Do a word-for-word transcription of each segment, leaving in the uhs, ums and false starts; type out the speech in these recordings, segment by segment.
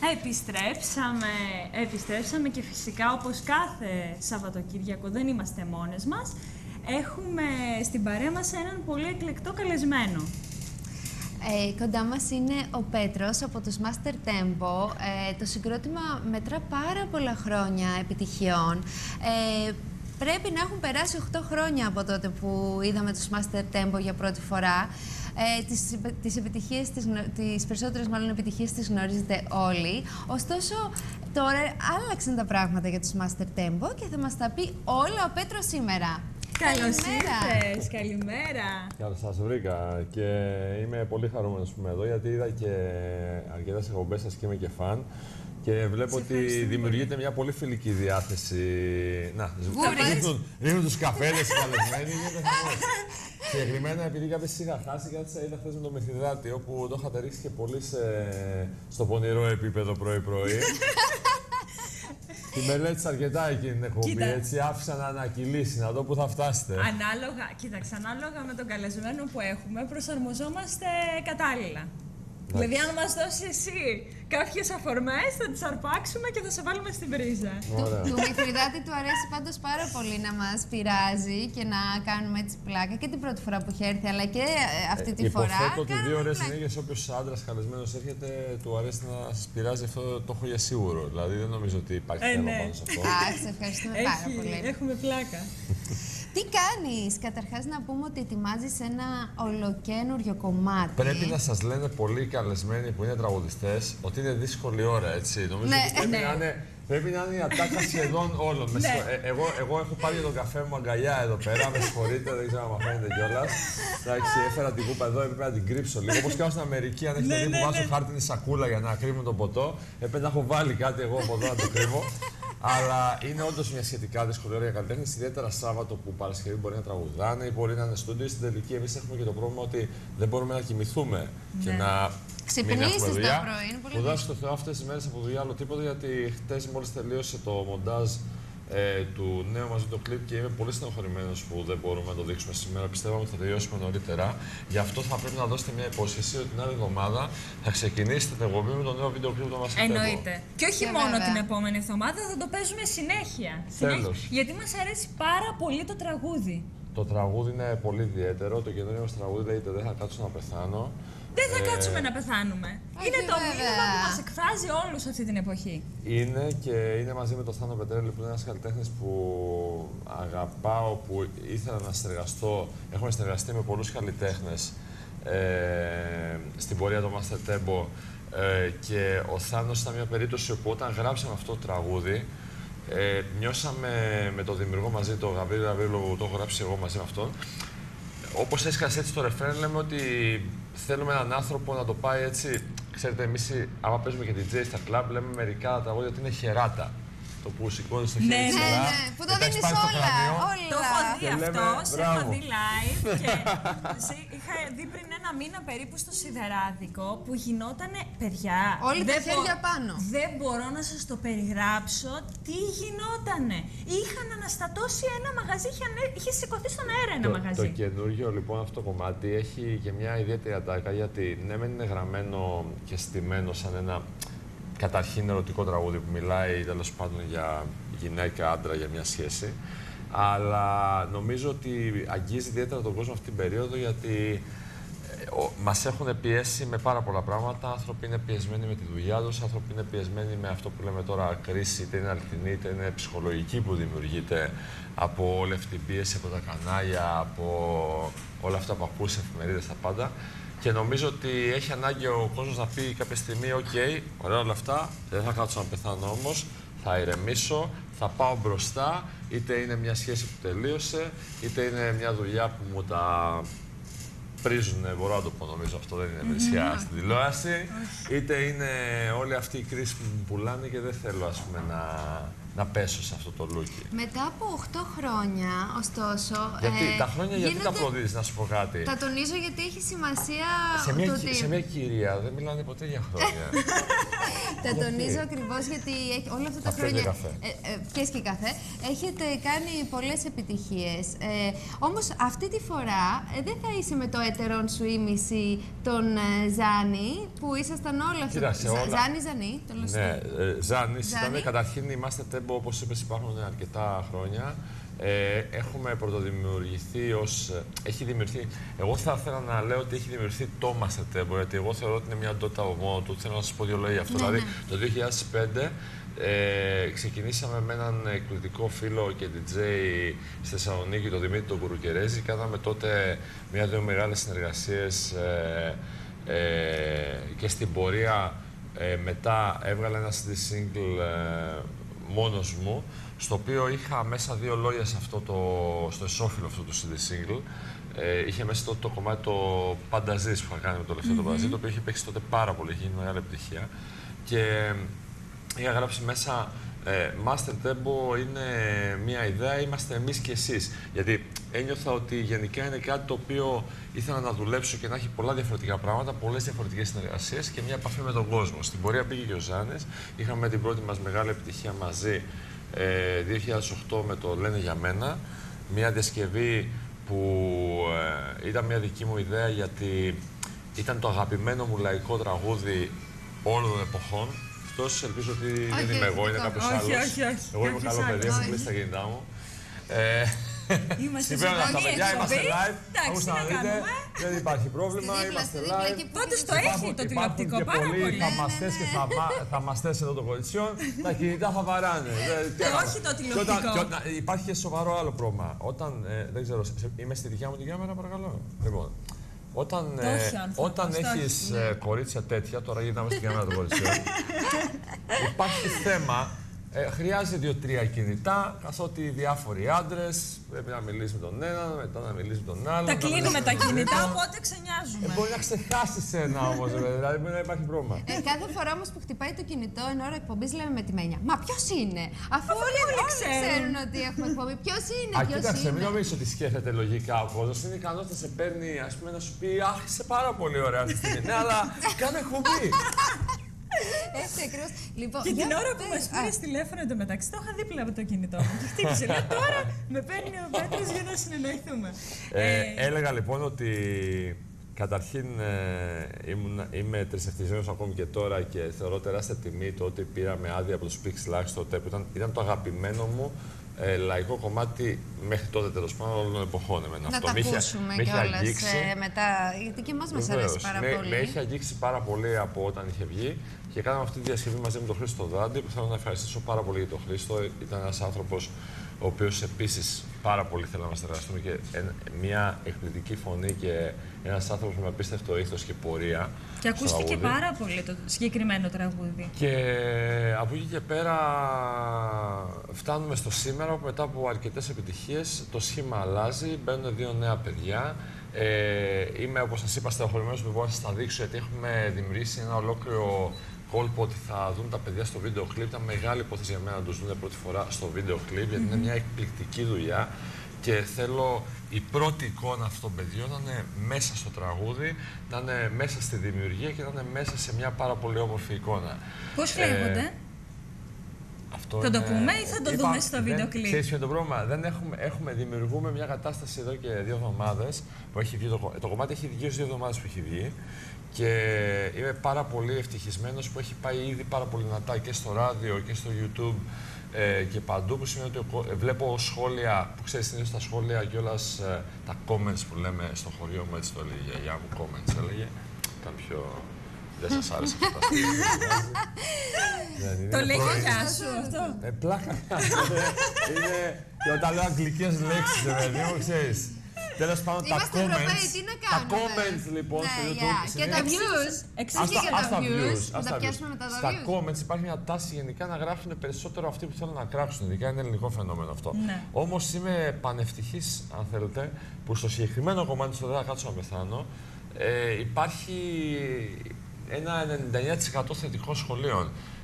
Επιστρέψαμε, επιστρέψαμε και φυσικά όπως κάθε Σαββατοκύριακο δεν είμαστε μόνες μας. Έχουμε στην παρέα μας έναν πολύ εκλεκτό καλεσμένο. Ε, κοντά μας είναι ο Πέτρος από τους Master Tempo. Ε, το συγκρότημα μετρά πάρα πολλά χρόνια επιτυχιών. Ε, πρέπει να έχουν περάσει οκτώ χρόνια από τότε που είδαμε τους Master Tempo για πρώτη φορά. Ε, τις, τις, επιτυχίες, τις, τις περισσότερες μάλλον επιτυχίες τις γνωρίζετε όλοι. Ωστόσο, τώρα άλλαξαν τα πράγματα για τους Master Tempo και θα μας τα πει όλα ο Πέτρος σήμερα. Καλώς ήρθες, καλημέρα. Καλώς σας βρήκα και είμαι πολύ χαρούμενος που είμαι εδώ γιατί είδα και αρκετές εκπομπές σας και είμαι και φαν. Και βλέπω ότι δημιουργείται μια πολύ φιλική διάθεση. Να, ρίχνουν τους καφέδες οι καλεσμένοι. Συγκεκριμένα, επειδή κάποιες είχα χάσει, κάτι είδα χθες με το Μηθυδάτη, όπου το είχατε ρίξει και πολύ σε... στο πονηρό επίπεδο πρωί-πρωί. Τη μελέτησα αρκετά εκείνη την εκπομπή, έτσι άφησα να ανακυλήσει, να δω πού θα φτάσετε. Ανάλογα, κοίταξε, ανάλογα με τον καλεσμένο που έχουμε, προσαρμοζόμαστε κατάλληλα. Δηλαδή, αν μας δώσεις εσύ κάποιες αφορμές, θα τις αρπάξουμε και θα σε βάλουμε στην πρίζα. Του, του Μηθριδάτη του αρέσει πάντως πάρα πολύ να μας πειράζει και να κάνουμε έτσι πλάκα και την πρώτη φορά που είχε έρθει, αλλά και αυτή τη ε, φορά. Υποθέτω ότι δύο ώρες συνέχειες όποιος άντρας καλεσμένος έρχεται, του αρέσει να σας πειράζει, αυτό το έχω για σίγουρο. Δηλαδή, δεν νομίζω ότι υπάρχει ε, θέμα ναι. πάνω σε αυτό. Α, σε ευχαριστούμε Έχει, πάρα πολύ. Έχουμε πλάκα. Τι κάνεις? Καταρχάς να πούμε ότι ετοιμάζεις ένα ολοκένουργιο κομμάτι. Πρέπει να σας λένε πολλοί καλεσμένοι που είναι τραγουδιστές ότι είναι δύσκολη ώρα, έτσι. Νομίζω ναι, ότι πρέπει, ναι. να είναι, πρέπει να είναι η ατάκα σχεδόν όλων. Ναι. ε, εγώ, εγώ έχω πάρει τον καφέ μου αγκαλιά εδώ πέρα, με συγχωρείτε, δεν ξέρω αν μαθαίνετε κιόλας. Εντάξει, έφερα την κούπα εδώ, έπρεπε να την κρύψω λίγο. Όπως κάνω στην Αμερική, αν έχετε δει που βάζω χάρτινη σακούλα για να κρύβουν το ποτό, έπρεπε να έχω βάλει κάτι εγώ από εδώ να το κρύβω. Αλλά είναι όντως μια σχετικά δύσκολη ώρα για καλλιτέχνες, ιδιαίτερα Σάββατο που Παρασκευή μπορεί να τραγουδάνε ή μπορεί να είναι στούντιο. Στην τελική, εμείς έχουμε και το πρόβλημα ότι δεν μπορούμε να κοιμηθούμε ναι. και να ξυπνήσεις το πρωί. Είναι πολύ δύσκολο. Δώσει το Θεό αυτές τις μέρες από δουλειά άλλο τίποτα, γιατί χτες μόλις τελείωσε το μοντάζ ε, του νέου μαζί το κλιπ και είμαι πολύ στενοχωρημένος που δεν μπορούμε να το δείξουμε σήμερα. Πιστεύαμε ότι θα τελειώσουμε νωρίτερα. Γι' αυτό θα πρέπει να δώσετε μια υπόσχεση ότι την άλλη εβδομάδα θα ξεκινήσετε την εκπομπή με το νέο βίντεο κλιπ του Master Tempo. Εννοείται. Και όχι και μόνο βέβαια. την επόμενη εβδομάδα, θα το παίζουμε συνέχεια. Τέλος. Γιατί μας αρέσει πάρα πολύ το τραγούδι. Το τραγούδι είναι πολύ ιδιαίτερο. Το καινούριο μας τραγούδι λέγεται «Δεν θα κάτσω να πεθάνω». Δεν θα ε... κάτσουμε να πεθάνουμε. Όχι, είναι το βέβαια. μήνυμα που μας εκφράζει όλους αυτή την εποχή. Είναι και είναι μαζί με τον Θάνο Πετρέλη που είναι ένας καλλιτέχνης που αγαπάω, που ήθελα να συνεργαστώ. Έχουμε συνεργαστεί με πολλούς καλλιτέχνες ε, στην πορεία του Master Tempo ε, και ο Θάνος ήταν μια περίπτωση όπου όταν γράψαμε αυτό το τραγούδι ε, νιώσαμε με τον δημιουργό μαζί, τον Γαβρίλη Γαβρίλο, που το έχω γράψει εγώ μαζί με αυτόν. Όπως έσκασε έτσι το ρεφρέν, λέμε ότι θέλουμε έναν άνθρωπο να το πάει έτσι. Ξέρετε, εμείς άμα παίζουμε και ντι τζέι στα κλαμπ, λέμε μερικά τραγούδια ότι είναι χεράτα. Το που σηκώνει στο χέρι ναι, ψηλά. Ναι, ναι, που το δίνεις όλα, όλα. Το έχω δει Και αυτό, λέμε, σε μπράβο. έχω δει live και σε- είχα δει πριν ένα μήνα περίπου στο Σιδεράδικο που γινότανε παιδιά. Όλοι τα δεν χέρια μπο- πάνω. Δεν μπορώ να σας το περιγράψω τι γινότανε. Είχαν αναστατώσει ένα μαγαζί, είχε, ανέ- είχε σηκωθεί στον αέρα ένα Το, μαγαζί. το καινούργιο λοιπόν αυτό το κομμάτι έχει και μια ιδιαίτερη ατάκα, γιατί ναι, μεν είναι γραμμένο και στημένο σαν ένα καταρχήν ερωτικό τραγούδι που μιλάει τέλος πάντων για γυναίκα, άντρα, για μια σχέση. Αλλά νομίζω ότι αγγίζει ιδιαίτερα τον κόσμο αυτή την περίοδο, γιατί ε, ο, μας έχουν πιέσει με πάρα πολλά πράγματα. Άνθρωποι είναι πιεσμένοι με τη δουλειά τους, άνθρωποι είναι πιεσμένοι με αυτό που λέμε τώρα κρίση, είτε είναι αληθινή είτε είναι ψυχολογική, που δημιουργείται από όλη αυτή την πίεση, από τα κανάλια, από όλα αυτά που ακούς, εφημερίδες, τα πάντα. Και νομίζω ότι έχει ανάγκη ο κόσμος να πει κάποια στιγμή: «Οκ, okay, ωραία όλα αυτά, δεν θα κάτσω να πεθάνω όμως, θα ηρεμήσω, θα πάω μπροστά». Είτε είναι μια σχέση που τελείωσε, είτε είναι μια δουλειά που μου τα πρίζουνε, μπορώ να το πω, νομίζω αυτό δεν είναι βρισιά στην τηλεόραση. Είτε είναι όλη αυτή η κρίση που μου πουλάνε και δεν θέλω, ας πούμε, να να πέσω σε αυτό το look. Μετά από οκτώ χρόνια, ωστόσο. Γιατί, ε, τα χρόνια γιατί γίνεται... τα προδίδεις, να σου πω κάτι. Τα τονίζω γιατί έχει σημασία. Σε μια, το ότι... σε μια κυρία δεν μιλάνε ποτέ για χρόνια. Τα τονίζω ακριβώς γιατί έχει, όλα αυτά τα θα χρόνια. Καφέ. Ε, ε, πιες και καφέ. Έχετε κάνει πολλές επιτυχίες. Ε, όμως αυτή τη φορά ε, δεν θα είσαι με το έτερον σου ήμιση τον ε, Ζάνη που ήσασταν όλα αυτά. Κοίταξε, όλα... Ζάνη, Ζανή, το λέω. Ναι, ε, Ζάνης Ζάνη. ήταν, καταρχήν είμαστε τέμπο, όπως είπες, υπάρχουν αρκετά χρόνια. Ε, έχουμε πρωτοδημιουργηθεί ως... Έχει δημιουργηθεί... Εγώ θα ήθελα να λέω ότι έχει δημιουργηθεί το Master Tempo, γιατί εγώ θεωρώ ότι είναι μια ντότα από μόνο του. Θέλω να σας πω δύο λόγια αυτό. Ναι, δηλαδή, ναι. το δύο χιλιάδες πέντε ε, ξεκινήσαμε με έναν εκπληκτικό φίλο και ντι τζέι στη Θεσσαλονίκη, τον Δημήτρη τον Κουρουκερέζη. Κάναμε τότε μια-δύο μεγάλες συνεργασίες ε, ε, και στην πορεία ε, μετά έβγαλε ένα σι ντι single ε, μόνος μου, στο οποίο είχα μέσα δύο λόγια σε αυτό το, στο εσώφυλλο αυτού του σι ντι single. Ε, είχε μέσα το, το κομμάτι το Πάντα Ζεις που είχα κάνει με το λεφτό mm-hmm. το Πάντα Ζεις, το οποίο είχε παίξει τότε πάρα πολύ, είχε γίνει μεγάλη επιτυχία. Και είχα γράψει μέσα ε, Master Tempo είναι μια ιδέα, είμαστε εμείς και εσείς. Γιατί ένιωθα ότι γενικά είναι κάτι το οποίο ήθελα να δουλέψω και να έχει πολλά διαφορετικά πράγματα, πολλές διαφορετικές συνεργασίες και μια επαφή με τον κόσμο. Στην πορεία πήγε και ο Ζάνης, είχαμε την πρώτη μας μεγάλη επιτυχία μαζί ε, δύο χιλιάδες οκτώ με το Λένε για μένα, μια διασκευή που ε, ήταν μια δική μου ιδέα γιατί ήταν το αγαπημένο μου λαϊκό τραγούδι όλων των εποχών. Αυτός ελπίζω ότι όχι, δεν είμαι εγώ, είναι κάποιος άλλος. Όχι, όχι, όχι. Εγώ είμαι καλό παιδί, έχω κλείσει τα κινητά μου. Ε, Είμαστε Συμβαίνουν αυτά, παιδιά, είμαστε live. Εντάξει, να δείτε, δεν υπάρχει πρόβλημα, είμαστε live. Πάντως το έχει το τηλεοπτικό πάρα πολύ. Υπάρχουν και πολλοί θαυμαστές και θαυμαστές εδώ των κοριτσιών. Τα κινητά θα βαράνε. Όχι το τηλεοπτικό. Υπάρχει και σοβαρό άλλο πρόβλημα. Όταν, δεν ξέρω, είμαι στη δικιά μου την κάμερα, παρακαλώ. Λοιπόν, όταν, ε, όταν έχεις ε, κορίτσια τέτοια, τώρα γυρνάμε στην κάμερα των κοριτσιών, υπάρχει θέμα. Ε, χρειάζεται δύο-τρία κινητά, καθότι οι διάφοροι άντρες πρέπει να μιλήσει με τον έναν, μετά να μιλήσει με τον άλλον. Τα κλείνουμε τα κινητά, οπότε ξενιάζουμε. Ε, μπορεί να ξεχάσεις ένα όμως, δηλαδή μπορεί να υπάρχει πρόβλημα. Ε, κάθε φορά όμως που χτυπάει το κινητό εν ώρα εκπομπής λέμε με τη Μένια. Μα ποιος είναι, αφού όλοι, όλοι ξέρουν. ξέρουν ότι έχουμε εκπομπή. Ποιος είναι, ποιος είναι. Κοίταξε, μην νομίζεις ότι σκέφτεται λογικά ο κόσμος. Είναι ικανός να σε παίρνει, ας πούμε, να σου πει αχ, είσαι πάρα πολύ ωραία αυτή τη στιγμή. Ναι, αλλά κάνε εκπομπή. Έτσι ακριβώς. Λοιπόν, και την ώρα που μας πήρες τηλέφωνο εντωμεταξύ, το είχα δίπλα από το κινητό μου. Και χτύπησε. Λέω τώρα με παίρνει ο Πέτρος για να συνεννοηθούμε. Ε, ε, έλεγα λοιπόν ότι καταρχήν ε, ήμουν, είμαι τρισευτυχισμένος ακόμη και τώρα και θεωρώ τεράστια τιμή το ότι πήραμε άδεια από το Speak Slack τότε που ήταν, ήταν το αγαπημένο μου ε, λαϊκό κομμάτι μέχρι τότε τέλος πάντων όλων των εποχών. Εμένα. Να αυτό. τα με ακούσουμε κιόλας ε, μετά, γιατί και εμάς μας αρέσει πάρα με, πολύ. Με είχε αγγίξει πάρα πολύ από όταν είχε βγει και κάναμε αυτή τη διασκευή μαζί με τον Χρήστο Δάντη που θέλω να ευχαριστήσω πάρα πολύ για τον Χρήστο. Ήταν ένας άνθρωπος ο οποίος επίσης πάρα πολύ θέλει να μας συνεργαστούμε και μια εκπληκτική φωνή και ένας άνθρωπος με απίστευτο ήθος και πορεία. Και ακούστηκε πάρα πολύ το συγκεκριμένο τραγούδι. Και από εκεί και πέρα φτάνουμε στο σήμερα που μετά από αρκετές επιτυχίες το σχήμα αλλάζει, μπαίνουν δύο νέα παιδιά. Ε, είμαι, όπως σας είπα, στενοχωρημένος που μπορώ να σας τα δείξω γιατί έχουμε δημιουργήσει ένα ολόκληρο κόλπο ότι θα δουν τα παιδιά στο βίντεο κλιπ. Ήταν μεγάλη υπόθεση για μένα να τους δουν πρώτη φορά στο βίντεο κλιπ, γιατί είναι μια εκπληκτική δουλειά και θέλω η πρώτη εικόνα αυτών των παιδιών να είναι μέσα στο τραγούδι, να είναι μέσα στη δημιουργία και να είναι μέσα σε μια πάρα πολύ όμορφη εικόνα. Πώς λέγονται? Ε, αυτό θα είναι... το πούμε ή θα το Είπα, δούμε στο βίντεο κλιπ? Ξέρεις ποιο είναι το πρόβλημα? Δεν έχουμε, έχουμε, δημιουργούμε μια κατάσταση εδώ και δύο εβδομάδες που έχει βγει το, το κομμάτι έχει βγει ως δύο εβδομάδες που έχει βγει. Και είμαι πάρα πολύ ευτυχισμένος που έχει πάει ήδη πάρα πολύ δυνατά και στο ράδιο και στο YouTube ε, και παντού, που σημαίνει ότι ε, βλέπω σχόλια, που ξέρεις συνήθως τα σχόλια και όλας ε, τα comments που λέμε στο χωριό μου, έτσι το έλεγε η γιαγιά μου, comments έλεγε, ήταν πιο... Δεν σας άρεσε αυτό. Το λέει η γιαγιά σου αυτό. Ε, πλάκα. Είναι και όταν λέω αγγλικές λέξεις, παιδί μου, ξέρεις. Τέλος πάντων, τα comments, τα comments λοιπόν ναι, στο YouTube. Yeah. Και τα views. Εξήγησε και τα views. Να τα πιάσουμε μετά τα views. Στα comments υπάρχει μια τάση γενικά να γράφουν περισσότερο αυτοί που θέλουν να κράξουν. Ειδικά είναι ελληνικό φαινόμενο αυτό. Ναι. Όμως είμαι πανευτυχής, αν θέλετε, που στο συγκεκριμένο κομμάτι, στο δεν θα κάτσω να πεθάνω, ε, υπάρχει ένα ενενήντα εννέα τοις εκατό θετικών σχολείων.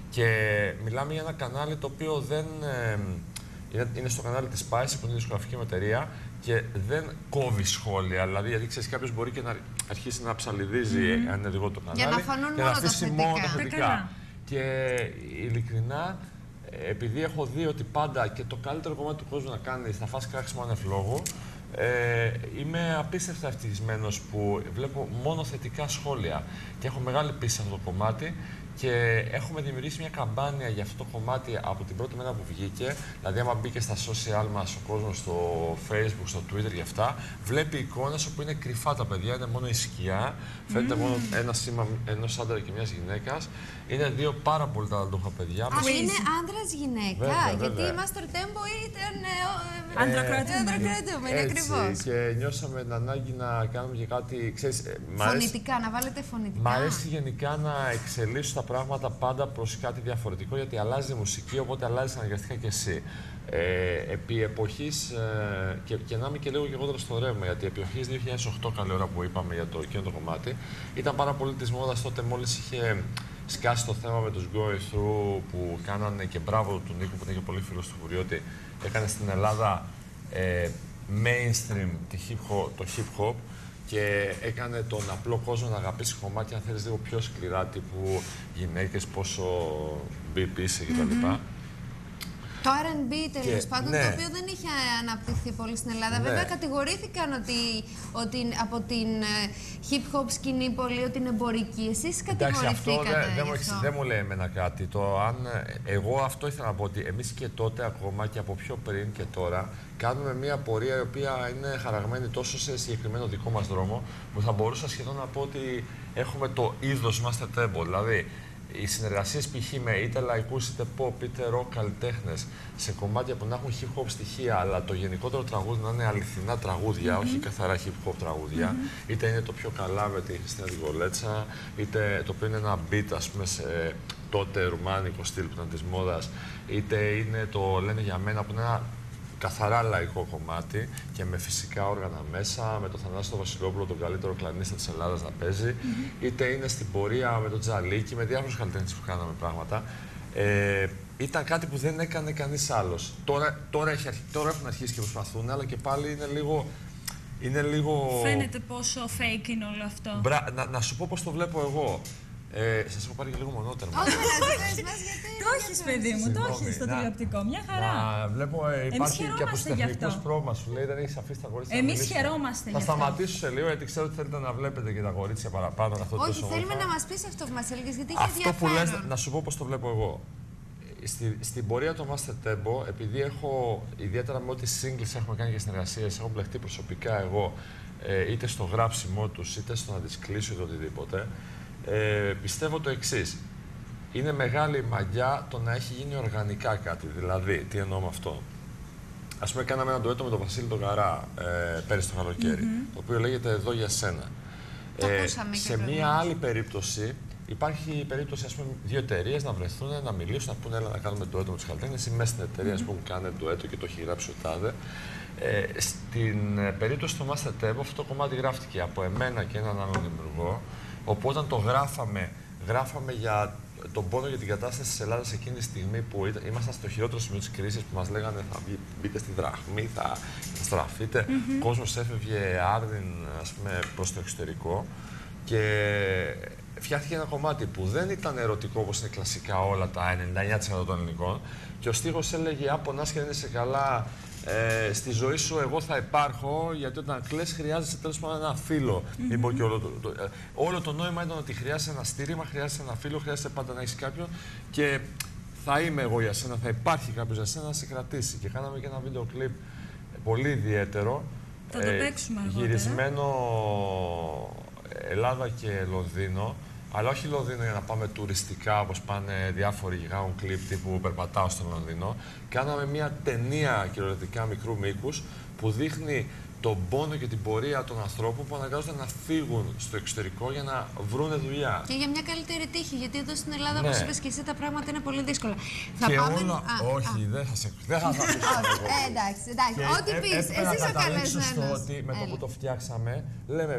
Και μιλάμε για ένα κανάλι το οποίο δεν. Ε, είναι, είναι στο κανάλι της Spice, που είναι δισκογραφική μου εταιρεία, και δεν κόβει σχόλια. Δηλαδή, γιατί ξέρεις, κάποιος μπορεί και να αρχίσει να ψαλιδίζει mm-hmm. αν είναι δικό το κανάλι. Για να φανούν και μόνο να αφήσει τα μόνο τα θετικά. θετικά. Και ειλικρινά, επειδή έχω δει ότι πάντα και το καλύτερο κομμάτι του κόσμου να κάνει θα φας κράξιμο ανεφλόγου, ε, είμαι απίστευτα ευτυχισμένος που βλέπω μόνο θετικά σχόλια. Και έχω μεγάλη πίστη σε αυτό το κομμάτι. Και έχουμε δημιουργήσει μια καμπάνια για αυτό το κομμάτι από την πρώτη μέρα που βγήκε. Δηλαδή, άμα μπήκε στα social μας ο κόσμος, στο Facebook, στο Twitter και αυτά, βλέπει εικόνες όπου είναι κρυφά τα παιδιά, είναι μόνο η σκιά. Mm. Φαίνεται μόνο ένα σήμα ενός άντρα και μιας γυναίκας. Είναι δύο πάρα πολύ ταλαντούχα παιδιά. Α, είναι άντρας-γυναίκα. Βέβαια, γιατί βέβαια. η Master Tempo ήταν. Ε, Ανδροκρατούμενη. Είναι ακριβώς. Και νιώσαμε την ανάγκη να κάνουμε και κάτι. Ξέρεις, μ' αρέσει, φωνητικά, να βάλετε φωνητικά. μ' αρέσει γενικά να εξελίσσω τα πράγματα πάντα προς κάτι διαφορετικό, γιατί αλλάζει η μουσική, οπότε αλλάζει αναγκαστικά και εσύ. Ε, επί εποχής, ε, και, και να είμαι και λίγο και εγώ τώρα στο ρεύμα, γιατί επί εποχής δύο χιλιάδες οκτώ, καλή ώρα που είπαμε για το εκείνο το κομμάτι, ήταν πάρα πολύ της μόδας τότε, μόλις είχε σκάσει το θέμα με τους Go Through που κάνανε, και μπράβο του Νίκου που είναι και πολύ φίλος του Βουριώτη, έκανε στην Ελλάδα ε, mainstream το hip hop και έκανε τον απλό κόσμο να αγαπήσει κομμάτια, αν θέλεις, λίγο πιο σκληρά, τύπου γυναίκες, πόσο μπιπ είσαι κτλ. Mm-hmm. Το αρ εντ μπι τέλος πάντων, ναι. το οποίο δεν είχε αναπτυχθεί πολύ στην Ελλάδα. Ναι. Βέβαια, κατηγορήθηκαν ότι, ότι από την hip hop σκηνή πολύ ότι είναι εμπορική. Εσείς κατηγορηθήκατε. Εντάξει, αυτό γι' αυτό. δεν μου λέει εμένα κάτι. Το, αν, εγώ αυτό ήθελα να πω, ότι εμείς και τότε ακόμα και από πιο πριν και τώρα κάνουμε μια πορεία η οποία είναι χαραγμένη τόσο σε συγκεκριμένο δικό μας δρόμο, που θα μπορούσα σχεδόν να πω ότι έχουμε το είδος Master Tempo. Δηλαδή, οι συνεργασίες π.χ. με είτε λαϊκούς, είτε pop, είτε rock καλλιτέχνες σε κομμάτια που να έχουν hip hop στοιχεία, αλλά το γενικότερο τραγούδι να είναι αληθινά τραγούδια, mm-hmm. όχι καθαρά hip hop τραγούδια, mm-hmm. είτε είναι το πιο καλά με τη Χριστίνα την Κολέτσα, είτε το οποίο είναι ένα beat, ας πούμε, σε τότε ρουμάνικο στυλ που ήταν της μόδας, είτε είναι το Λένε για μένα που είναι ένα καθαρά λαϊκό κομμάτι και με φυσικά όργανα μέσα, με τον Θανάση τον Βασιλόπουλο, τον καλύτερο κλανίστα της Ελλάδας να παίζει, mm-hmm. είτε είναι στην πορεία με τον Τζαλίκη, με διάφορους καλλιτέχνες που κάναμε πράγματα. Ε, ήταν κάτι που δεν έκανε κανείς άλλος. Τώρα, τώρα, έχει, τώρα έχουν αρχίσει και προσπαθούν, αλλά και πάλι είναι λίγο... Είναι λίγο... Φαίνεται πόσο fake είναι όλο αυτό. Μπρα, να, να σου πω πώς το βλέπω εγώ. Ε, σας έχω πάρει και λίγο μονότερμα. Όχι, γιατί. Το έχεις, παιδί μου, το έχεις στο τηλεοπτικό. Μια χαρά. Να βλέπω, ε, υπάρχει και από τεχνικός πρόγραμμα, σου λέει, δεν έχεις αφήσει τα κορίτσια. Εμείς χαιρόμαστε γι' Θα αυτό. σταματήσω σε λίγο, γιατί ξέρω ότι θέλετε να βλέπετε και τα κορίτσια παραπάνω. Αυτό Όχι, θέλουμε να μας πεις αυτό που μας έλεγες, γιατί έχει αυτό που λες, ενδιαφέρον. να σου πω πώς το βλέπω εγώ. Στη, στην πορεία του Master Tempo, επειδή έχω, ιδιαίτερα με ό,τι singles έχουμε κάνει και συνεργασίες, έχω μπλεχτεί προσωπικά εγώ, ε, είτε στο γράψιμό τους, είτε στο να τις κλείσω είτε οτιδήποτε. Ε, πιστεύω το εξής. Είναι μεγάλη μαγιά το να έχει γίνει οργανικά κάτι. Δηλαδή, τι εννοώ με αυτό. Ας πούμε, κάναμε ένα ντουέτο με τον Βασίλη τον Καρά ε, πέρυσι το καλοκαίρι, mm-hmm. το οποίο λέγεται Εδώ για σένα. Το ε, ακούσαμε σε και μία άλλη περίπτωση, υπάρχει η περίπτωση, ας πούμε, δύο εταιρείες να βρεθούν, να μιλήσουν, να πούνε, έλα να κάνουμε ντουέτο με τους καλλιτέχνες ή μέσα στην εταιρεία, mm-hmm. ας πούμε, κάνε ντουέτο και το έχει γράψει ο τάδε. Ε, στην ε, περίπτωση του Master Tempo, αυτό το κομμάτι γράφτηκε από εμένα και έναν άλλον δημιουργό. Οπότε όταν το γράφαμε, γράφαμε για τον πόνο για την κατάσταση της Ελλάδας εκείνη τη στιγμή που ήμασταν στο χειρότερο σημείο της κρίσης, που μας λέγανε θα μπείτε στη δραχμή, θα, θα στραφείτε. Mm-hmm. Ο κόσμος έφευγε άρδιν, ας πούμε, προς το εξωτερικό και φτιάχτηκε ένα κομμάτι που δεν ήταν ερωτικό όπως είναι κλασικά όλα τα ενενήντα εννιά τοις εκατό των ελληνικών και ο στίχος έλεγε «Αν πονάς και δεν είσαι καλά, Ε, στη ζωή σου εγώ θα υπάρχω, γιατί όταν κλαις χρειάζεσαι τέλος πάντων ένα φίλο». Mm-hmm. Μην πω και όλο το, το, ε, όλο το νόημα ήταν ότι χρειάζεσαι ένα στήριγμα, χρειάζεσαι ένα φίλο, χρειάζεσαι πάντα να έχεις κάποιον και θα είμαι εγώ για σένα, θα υπάρχει κάποιος για σένα να σε κρατήσει. Και κάναμε και ένα βίντεο κλιπ πολύ ιδιαίτερο. Θα το παίξουμε αργότερα. Γυρισμένο Ελλάδα και Λονδίνο. Αλλά όχι Λονδίνο για να πάμε τουριστικά, όπως πάνε διάφοροι γιγάουν κλιπ τύπου περπατάω στο Λονδίνο. Κάναμε μια ταινία κυριολεκτικά μικρού μήκους που δείχνει τον πόνο και την πορεία των ανθρώπων που αναγκάζονται να φύγουν στο εξωτερικό για να βρούνε δουλειά. Και για μια καλύτερη τύχη, γιατί εδώ στην Ελλάδα, ναι. όπως είπες και εσύ, τα πράγματα είναι πολύ δύσκολα. Και θα πάμε... όλα... Α, όχι, α. δεν θα σε δεν θα, θα ε, εντάξει, εντάξει. Ό,τι πεις, εσύ είσαι ο καλεσμένος. στο ότι με το που το φτιάξαμε, λέμε,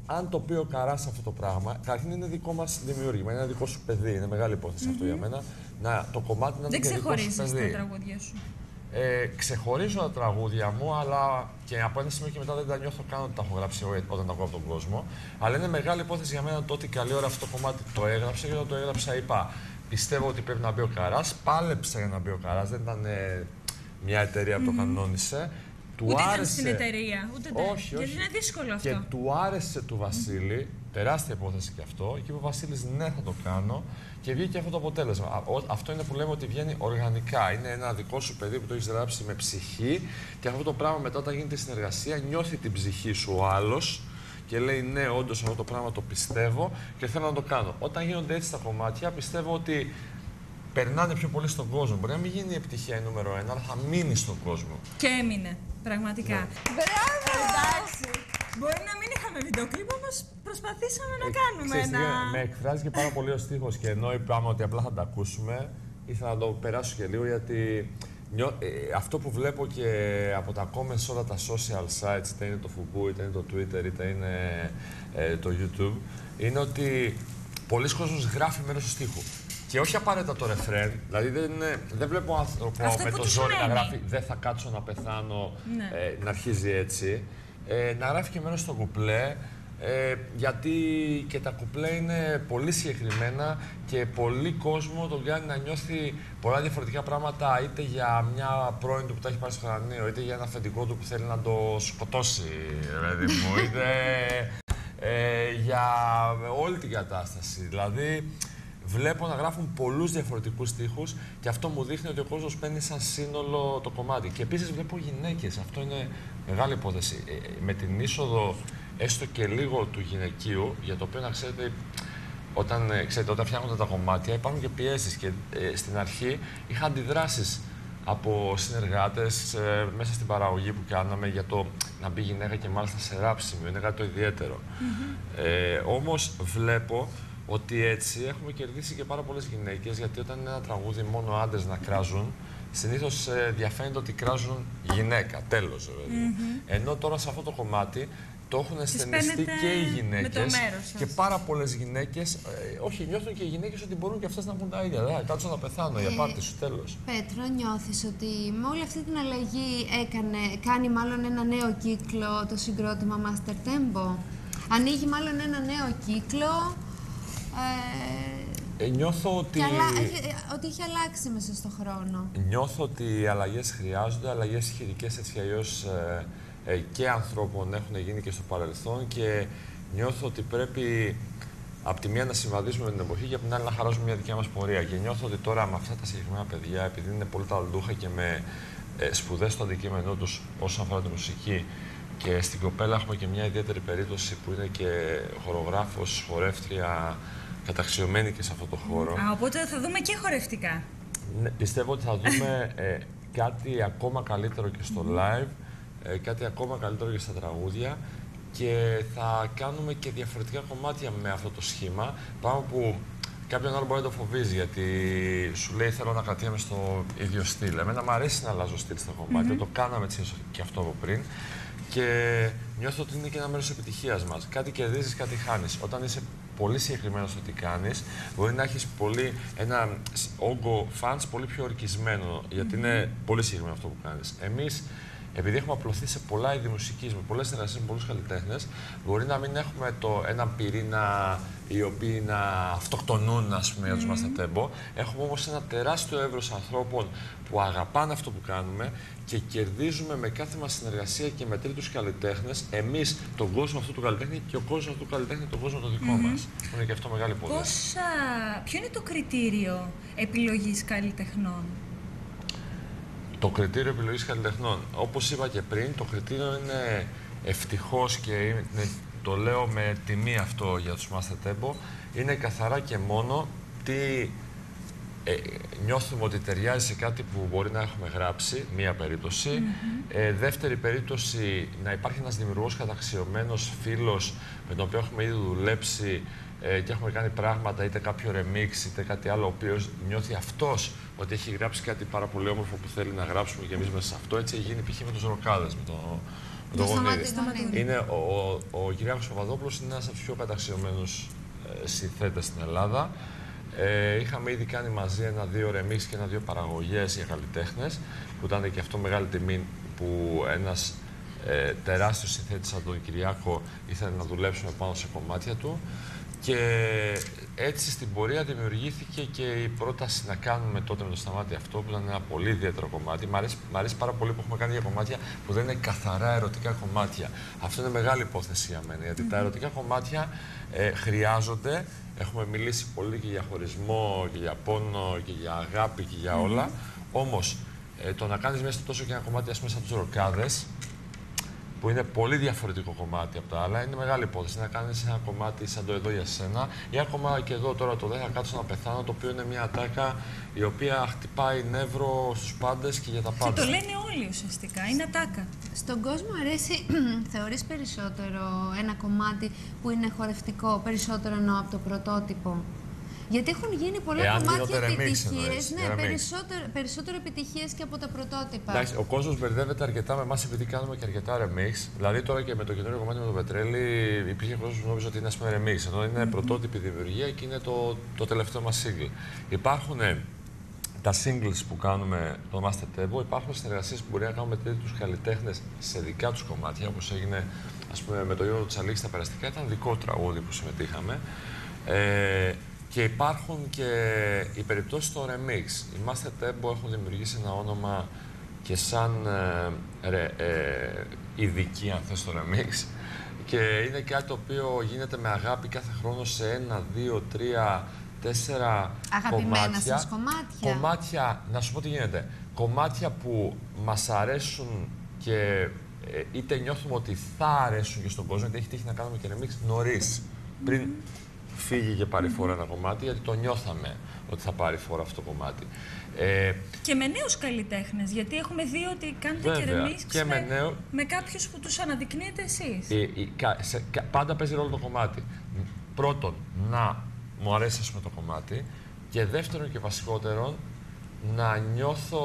αν το πει ο Καράς αυτό το πράγμα, καταρχήν είναι δικό μας δημιούργημα, είναι ένα δικό σου παιδί, είναι μεγάλη υπόθεση mm-hmm. αυτό για μένα. Να, το κομμάτι να είναι δεν και δικό σου παιδί. Δεν ξεχωρίζεις τα τραγούδια σου. Ε, ξεχωρίζω τα τραγούδια μου, αλλά και από ένα σημείο και μετά δεν τα νιώθω καν ότι τα έχω γράψει εγώ όταν τα ακούω από τον κόσμο. Αλλά είναι μεγάλη υπόθεση για μένα το ότι καλή ώρα αυτό το κομμάτι το έγραψα και όταν το έγραψα είπα πιστεύω ότι πρέπει να μπει ο Καράς. Πάλεψα για να μπει ο Καράς, δεν ήταν ε, μια εταιρεία που mm-hmm. το κανόνισε. Του ούτε άρεσε... ήταν στην εταιρεία, ούτε όχι, όχι. όχι. Γιατί είναι δύσκολο αυτό. Και του άρεσε του Βασίλη, mm-hmm. τεράστια υπόθεση και αυτό, και είπε ο Βασίλης ναι θα το κάνω και βγήκε αυτό το αποτέλεσμα. Αυτό είναι που λέμε ότι βγαίνει οργανικά. Είναι ένα δικό σου παιδί που το έχεις γράψει με ψυχή και αυτό το πράγμα μετά όταν γίνεται συνεργασία νιώθει την ψυχή σου ο άλλος και λέει ναι όντως αυτό το πράγμα το πιστεύω και θέλω να το κάνω. Όταν γίνονται έτσι τα κομμάτια πιστεύω ότι περνάνε πιο πολύ στον κόσμο. Μπορεί να μην γίνει η επιτυχία η νούμερο ένα, αλλά θα μείνει στον κόσμο. Και έμεινε, πραγματικά. Ναι. Μπράβο! Εντάξει. Μπορεί να μην είχαμε βιντεοκλίπ, όμως προσπαθήσαμε να κάνουμε Ξέρεις, ένα... Με εκφράζει και πάρα πολύ ο στίχος και ενώ είπαμε ότι απλά θα τα ακούσουμε, ήθελα να το περάσω και λίγο γιατί νιώ... ε, αυτό που βλέπω και από τα comments σε όλα τα social sites, είτε είναι το Fubu, είτε είναι το Twitter, είτε είναι ε, το YouTube, είναι ότι πολλοί κόσμος γράφει μέρος του στίχου. Και όχι απαραίτητα το ρεφρέν, δηλαδή δεν, δεν βλέπω άνθρωπο αυτό με το ζόρι να γράφει «δεν θα κάτσω να πεθάνω», ναι. ε, να αρχίζει έτσι. Ε, να γράφει και μέρος στο κουπλέ, ε, γιατί και τα κουπλέ είναι πολύ συγκεκριμένα και πολύ κόσμο τον κάνει να νιώθει πολλά διαφορετικά πράγματα, είτε για μια πρώην του που τα έχει πάρει στο χρανίο, είτε για ένα αφεντικό του που θέλει να το σκοτώσει, δηλαδή μου, είτε ε, για όλη την κατάσταση. Δηλαδή, βλέπω να γράφουν πολλούς διαφορετικούς στίχους και αυτό μου δείχνει ότι ο κόσμος παίρνει σαν σύνολο το κομμάτι. Και επίσης βλέπω γυναίκες, αυτό είναι μεγάλη υπόθεση. Ε, με την είσοδο έστω και λίγο του γυναικείου, για το οποίο να ξέρετε, όταν, ξέρετε, όταν φτιάχνονται τα κομμάτια υπάρχουν και πιέσεις και ε, στην αρχή είχα αντιδράσεις από συνεργάτες ε, μέσα στην παραγωγή που κάναμε για το να μπει γυναίκα και μάλιστα σε ράψιμο, είναι κάτι το ιδιαίτερο. Mm-hmm. ε, όμως βλέπω ότι έτσι έχουμε κερδίσει και πάρα πολλές γυναίκες, γιατί όταν είναι ένα τραγούδι μόνο άντρες να κράζουν, συνήθως ε, διαφαίνεται ότι κράζουν γυναίκα, τέλος. Mm-hmm. Ενώ τώρα σε αυτό το κομμάτι το έχουν αισθενιστεί και οι γυναίκες και πάρα πολλές γυναίκες, ε, όχι, νιώθουν και οι γυναίκες ότι μπορούν και αυτές να έχουν τα ίδια. Δηλαδή, κάτσω να πεθάνω ε, για πάρτι σου, τέλος. Πέτρο, νιώθεις ότι με όλη αυτή την αλλαγή έκανε, κάνει μάλλον ένα νέο κύκλο το συγκρότημα Master Tempo? Ανοίγει μάλλον ένα νέο κύκλο. Ε, νιώθω ότι... Αλα... ότι έχει αλλάξει μέσα στον χρόνο. Νιώθω ότι οι αλλαγές χρειάζονται, αλλαγές χειρικές έτσι κι αλλιώς ε, ε, και ανθρώπων έχουν γίνει και στο παρελθόν και νιώθω ότι πρέπει από τη μία να συμβαδίσουμε με την εποχή και από την άλλη να χαράζουμε μια δικιά μας πορεία. Και νιώθω ότι τώρα με αυτά τα συγκεκριμένα παιδιά, επειδή είναι πολύ ταλαντούχα και με ε, σπουδές στο αντικείμενό τους όσον αφορά τη μουσική, και στην κοπέλα έχουμε και μια ιδιαίτερη περίπτωση που είναι και χορογράφος, χορεύτρια, καταξιωμένη και σε αυτό το χώρο. Α, οπότε θα δούμε και χορευτικά. Ναι, πιστεύω ότι θα δούμε ε, κάτι ακόμα καλύτερο και στο live, ε, κάτι ακόμα καλύτερο και στα τραγούδια και θα κάνουμε και διαφορετικά κομμάτια με αυτό το σχήμα, πράγμα που κάποιον άλλο μπορεί να το φοβίζει, γιατί σου λέει θέλω να κρατιέμαι στο ίδιο στυλ. Εμένα μου αρέσει να αλλάζω στυλ στα κομμάτια, mm-hmm. το κάναμε έτσι και αυτό από πριν. Και νιώθω ότι είναι και ένα μέρος της επιτυχίας μας. Κάτι κερδίζεις, κάτι χάνεις. Όταν είσαι πολύ συγκεκριμένος στο τι κάνεις, μπορεί να έχεις πολύ, ένα όγκο fans πολύ πιο ορκισμένο, γιατί είναι πολύ συγκεκριμένο αυτό που κάνεις. Εμείς, επειδή έχουμε απλωθεί σε πολλά είδη μουσικής, με πολλές συνεργασίες με πολλούς καλλιτέχνες, μπορεί να μην έχουμε το, ένα πυρήνα οι οποίοι να αυτοκτονούν, ας πούμε, για τους Master Tempo. Έχουμε όμως ένα τεράστιο εύρος ανθρώπων που αγαπάνε αυτό που κάνουμε και κερδίζουμε με κάθε μας συνεργασία και με τρίτους καλλιτέχνες, εμείς τον κόσμο αυτού του καλλιτέχνη και ο κόσμος αυτού του καλλιτέχνη τον κόσμο το δικό mm-hmm. μας. Είναι και αυτό μεγάλη υπόθεση. Πώς, α, ποιο είναι το κριτήριο επιλογής καλλιτεχνών? Το κριτήριο επιλογής καλλιτεχνών, όπως είπα και πριν, το κριτήριο είναι ευτυχώς και είναι, το λέω με τιμή αυτό για τους Master Tempo, είναι καθαρά και μόνο τι ε, νιώθουμε ότι ταιριάζει σε κάτι που μπορεί να έχουμε γράψει, μία περίπτωση. Mm-hmm. ε, δεύτερη περίπτωση, να υπάρχει ένας δημιουργός καταξιωμένος φίλος με τον οποίο έχουμε ήδη δουλέψει ε, και έχουμε κάνει πράγματα, είτε κάποιο remix, είτε κάτι άλλο, ο οποίος νιώθει αυτός ότι έχει γράψει κάτι πάρα πολύ όμορφο που θέλει να γράψουμε και εμείς μέσα σε αυτό. Έτσι έχει γίνει π.χ. με τους Ροκάδες, με τον Το Γονίδη. Σταματή. Είναι ο, ο, ο Κυριάκος Παπαδόπουλος είναι ένας από τους πιο καταξιωμένους ε, συνθέτες στην Ελλάδα. Ε, είχαμε ήδη κάνει μαζί ένα-δύο ρεμίξ και ένα-δύο παραγωγές για καλλιτέχνες, που ήταν και αυτό μεγάλη τιμή που ένας ε, τεράστιος συνθέτης σαν τον Κυριάκο ήθελε να δουλέψουμε πάνω σε κομμάτια του. Και έτσι στην πορεία δημιουργήθηκε και η πρόταση να κάνουμε τότε με το Σταμάτη αυτό, που ήταν ένα πολύ ιδιαίτερο κομμάτι. Μ' αρέσει, μ' αρέσει πάρα πολύ που έχουμε κάνει για κομμάτια που δεν είναι καθαρά ερωτικά κομμάτια. Αυτό είναι μεγάλη υπόθεση για μένα, γιατί mm-hmm. τα ερωτικά κομμάτια ε, χρειάζονται. Έχουμε μιλήσει πολύ και για χωρισμό, και για πόνο, και για αγάπη και για όλα. Mm-hmm. Όμως, ε, το να κάνεις μέσα τόσο και ένα κομμάτι, ας πούμε, σαν τους Ροκάδες, που είναι πολύ διαφορετικό κομμάτι από τα άλλα, είναι μεγάλη υπόθεση. Να κάνεις ένα κομμάτι σαν το Εδώ για σένα, ή ακόμα και εδώ τώρα το Δεν θα κάτσω να πεθάνω, το οποίο είναι μια ατάκα η οποία χτυπάει νεύρο στους πάντες και για τα πάντα. Και το λένε όλοι ουσιαστικά, είναι ατάκα. Στον κόσμο αρέσει, θεωρείς περισσότερο ένα κομμάτι που είναι χορευτικό, περισσότερο εννοώ από το πρωτότυπο? Γιατί έχουν γίνει πολλά Εάν κομμάτια επιτυχίες, ναι, περισσότερο, περισσότερο επιτυχίες και από τα πρωτότυπα. Εντάξει, ο κόσμος μπερδεύεται αρκετά με εμάς επειδή κάνουμε και αρκετά remix. Δηλαδή τώρα και με το καινούριο κομμάτι με τον Πετρέλη υπήρχε κόσμος που νόμιζε ότι είναι, ας πούμε, remix, ενώ είναι mm-hmm. πρωτότυπη δημιουργία και είναι το, το τελευταίο μας single. Υπάρχουν τα singles που κάνουμε το Master Tempo, υπάρχουν συνεργασίες που μπορεί να κάνουμε με τους καλλιτέχνες σε δικά τους κομμάτια, όπως έγινε, ας πούμε, με το Γιώργο Τσαλίκη στα περαστικά, ήταν δικό τραγούδι που συμμετείχαμε. Ε, Και υπάρχουν και οι περιπτώσεις στο remix. Οι Master Tempo έχουν δημιουργήσει ένα όνομα και σαν ε, ρε, ε, ειδικοί, αν θες, στο remix. Και είναι κάτι το οποίο γίνεται με αγάπη κάθε χρόνο σε ένα, δύο, τρία, τέσσερα αγαπημένα κομμάτια. σας κομμάτια. Κομμάτια, να σου πω τι γίνεται. Κομμάτια που μας αρέσουν και ε, είτε νιώθουμε ότι θα αρέσουν και στον κόσμο, γιατί έχει τύχει να κάνουμε και remix νωρίς, πριν φύγει και πάρει φόρα ένα κομμάτι, γιατί το νιώθαμε ότι θα πάρει φόρα αυτό το κομμάτι. Ε, και με νέους καλλιτέχνες, γιατί έχουμε δει ότι κάνετε βέβαια, και remix και με, με, νέο... με κάποιους που τους αναδεικνύετε εσείς. Η, η, σε, πάντα παίζει ρόλο το κομμάτι. Πρώτον, να μου αρέσει, ας πούμε, το κομμάτι, και δεύτερον και βασικότερον, να νιώθω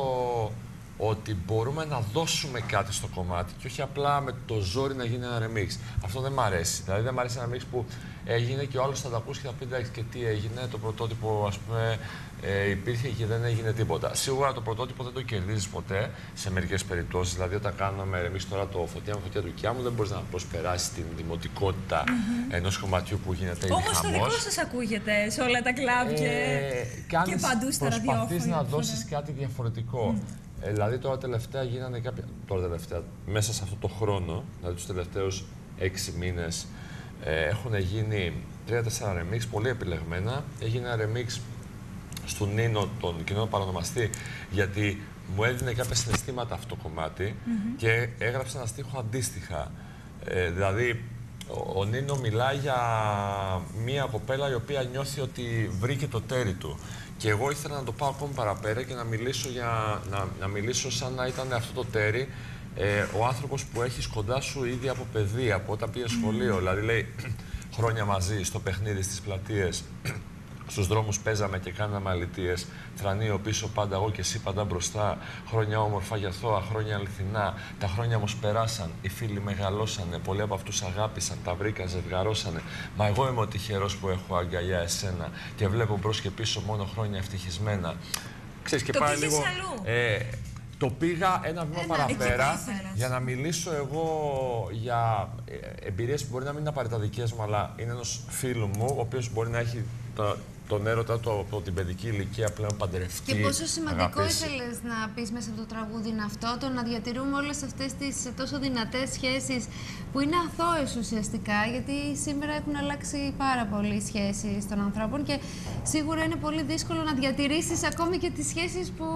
ότι μπορούμε να δώσουμε κάτι στο κομμάτι και όχι απλά με το ζόρι να γίνει ένα remix. Αυτό δεν μ' αρέσει. Δηλαδή δεν μ' αρέσει ένα remix που έγινε και ο άλλος θα τα ακούσει και θα πει εντάξει και τι έγινε, το πρωτότυπο, ας πούμε, ε, υπήρχε και δεν έγινε τίποτα. Σίγουρα το πρωτότυπο δεν το κερδίζεις ποτέ σε μερικές περιπτώσεις. Δηλαδή όταν κάναμε remix τώρα το Φωτιά μου, Φωτιά του Κιά μου, δεν μπορείς να προσπεράσεις την δημοτικότητα mm-hmm. ενός κομματιού που γίνεται ήδη χαμός. Όμως το δικό σας ακούγεται σε όλα τα κλαμπ και, ε, και παντού στα ραδιόφωνα. Προσπαθείς να δώσεις κάτι διαφορετικό. Mm. Ε, δηλαδή τώρα τελευταία γίνανε κάποια... Τώρα τελευταία, μέσα σε αυτό το χρόνο, δηλαδή τους τελευταίους έξι μήνες, ε, έχουν γίνει τρία-τέσσερα remix, πολύ επιλεγμένα. Έγινε ένα remix στον Νίνο, τον κοινό παρονομαστή, γιατί μου έδινε κάποια συναισθήματα αυτό το κομμάτι mm-hmm. και έγραψε ένα στίχο αντίστοιχα. Ε, δηλαδή, ο, ο Νίνο μιλάει για μία κοπέλα η οποία νιώθει ότι βρήκε το τέρι του. Και εγώ ήθελα να το πάω ακόμη παραπέρα και να μιλήσω, για, να, να μιλήσω σαν να ήταν αυτό το τέρι ε, ο άνθρωπος που έχεις κοντά σου ήδη από παιδί, από όταν πήγε σχολείο. Mm. Δηλαδή λέει χρόνια μαζί, στο παιχνίδι, στις πλατείες, στους δρόμους παίζαμε και κάναμε αλητίες. Θρανείο πίσω πάντα εγώ και εσύ πάντα μπροστά. Χρόνια όμορφα για θώα, χρόνια αληθινά. Τα χρόνια όμως περάσαν, οι φίλοι μεγαλώσανε. Πολλοί από αυτούς αγάπησαν, τα βρήκαν, ζευγαρώσανε. Μα εγώ είμαι ο τυχερός που έχω αγκαλιά εσένα. Και βλέπω μπρος και πίσω μόνο χρόνια ευτυχισμένα. Ξέρεις, και το πάει λίγο. Ε, το πήγα ένα βήμα ένα, παραπέρα για να μιλήσω εγώ για εμπειρίες που μπορεί να μην είναι απαραίτητα δικές μου, αλλά είναι ενός φίλου μου, ο οποίος μπορεί να έχει το, τον έρωτα του από την παιδική ηλικία πλέον παντρευτεί. Και πόσο σημαντικό ήθελες να πεις μέσα από το τραγούδι είναι αυτό, το να διατηρούμε όλες αυτές τις τόσο δυνατές σχέσεις που είναι αθώες ουσιαστικά, γιατί σήμερα έχουν αλλάξει πάρα πολύ οι σχέσεις των ανθρώπων και σίγουρα είναι πολύ δύσκολο να διατηρήσεις ακόμη και τις σχέσεις που...